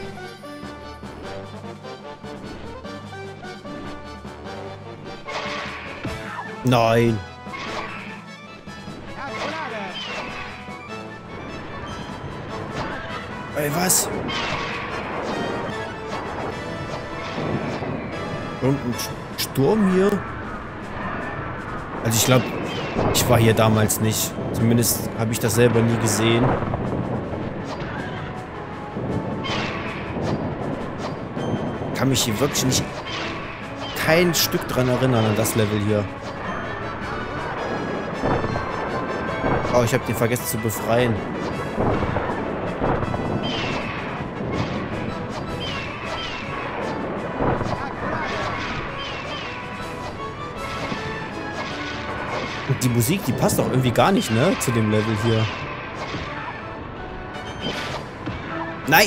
Nein! Ey, was? Irgendein Sturm hier? Also ich glaube, ich war hier damals nicht. Zumindest habe ich das selber nie gesehen. Ich kann mich hier wirklich nicht kein Stück dran erinnern an das Level hier. Oh, ich habe den vergessen zu befreien. Und die Musik, die passt doch irgendwie gar nicht, ne? Zu dem Level hier. Nein!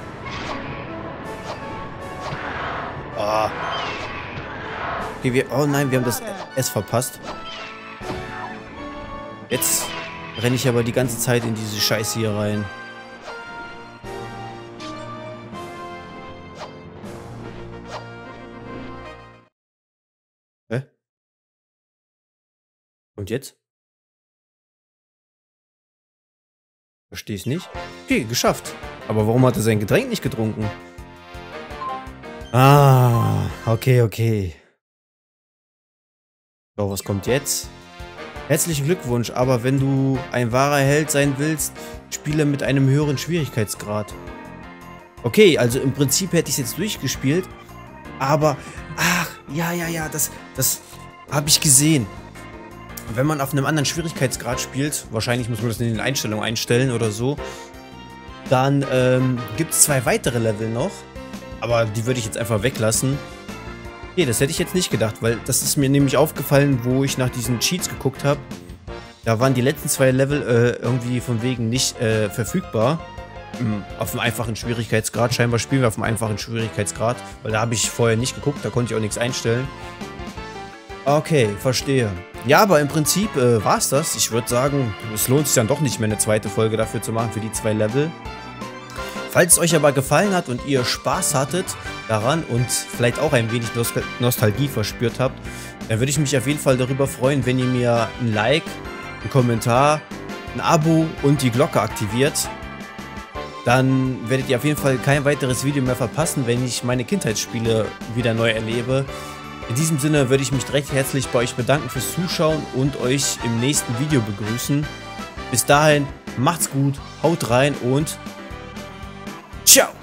Oh. Okay, wir, oh nein, wir haben das S verpasst. Jetzt renne ich aber die ganze Zeit in diese Scheiße hier rein. Hä? Und jetzt? Verstehe ich nicht. Okay, geschafft. Aber warum hat er sein Getränk nicht getrunken? Ah, okay, okay. So, was kommt jetzt? Herzlichen Glückwunsch, aber wenn du ein wahrer Held sein willst, spiele mit einem höheren Schwierigkeitsgrad. Okay, also im Prinzip hätte ich es jetzt durchgespielt, aber, ach, ja, ja, ja, das, das habe ich gesehen. Wenn man auf einem anderen Schwierigkeitsgrad spielt, wahrscheinlich muss man das in den Einstellungen einstellen oder so, dann ähm, gibt es zwei weitere Level noch, aber die würde ich jetzt einfach weglassen. Okay, das hätte ich jetzt nicht gedacht, weil das ist mir nämlich aufgefallen, wo ich nach diesen Cheats geguckt habe. Da waren die letzten zwei Level äh, irgendwie von wegen nicht äh, verfügbar. Mhm. Auf dem einfachen Schwierigkeitsgrad. Scheinbar spielen wir auf dem einfachen Schwierigkeitsgrad, weil da habe ich vorher nicht geguckt, da konnte ich auch nichts einstellen. Okay, verstehe. Ja, aber im Prinzip äh, war es das. Ich würde sagen, es lohnt sich dann doch nicht mehr eine zweite Folge dafür zu machen, für die zwei Level. Falls es euch aber gefallen hat und ihr Spaß hattet daran und vielleicht auch ein wenig Nostal- Nostalgie verspürt habt, dann würde ich mich auf jeden Fall darüber freuen, wenn ihr mir ein Like, einen Kommentar, ein Abo und die Glocke aktiviert. Dann werdet ihr auf jeden Fall kein weiteres Video mehr verpassen, wenn ich meine Kindheitsspiele wieder neu erlebe. In diesem Sinne würde ich mich recht herzlich bei euch bedanken fürs Zuschauen und euch im nächsten Video begrüßen. Bis dahin, macht's gut, haut rein und ciao!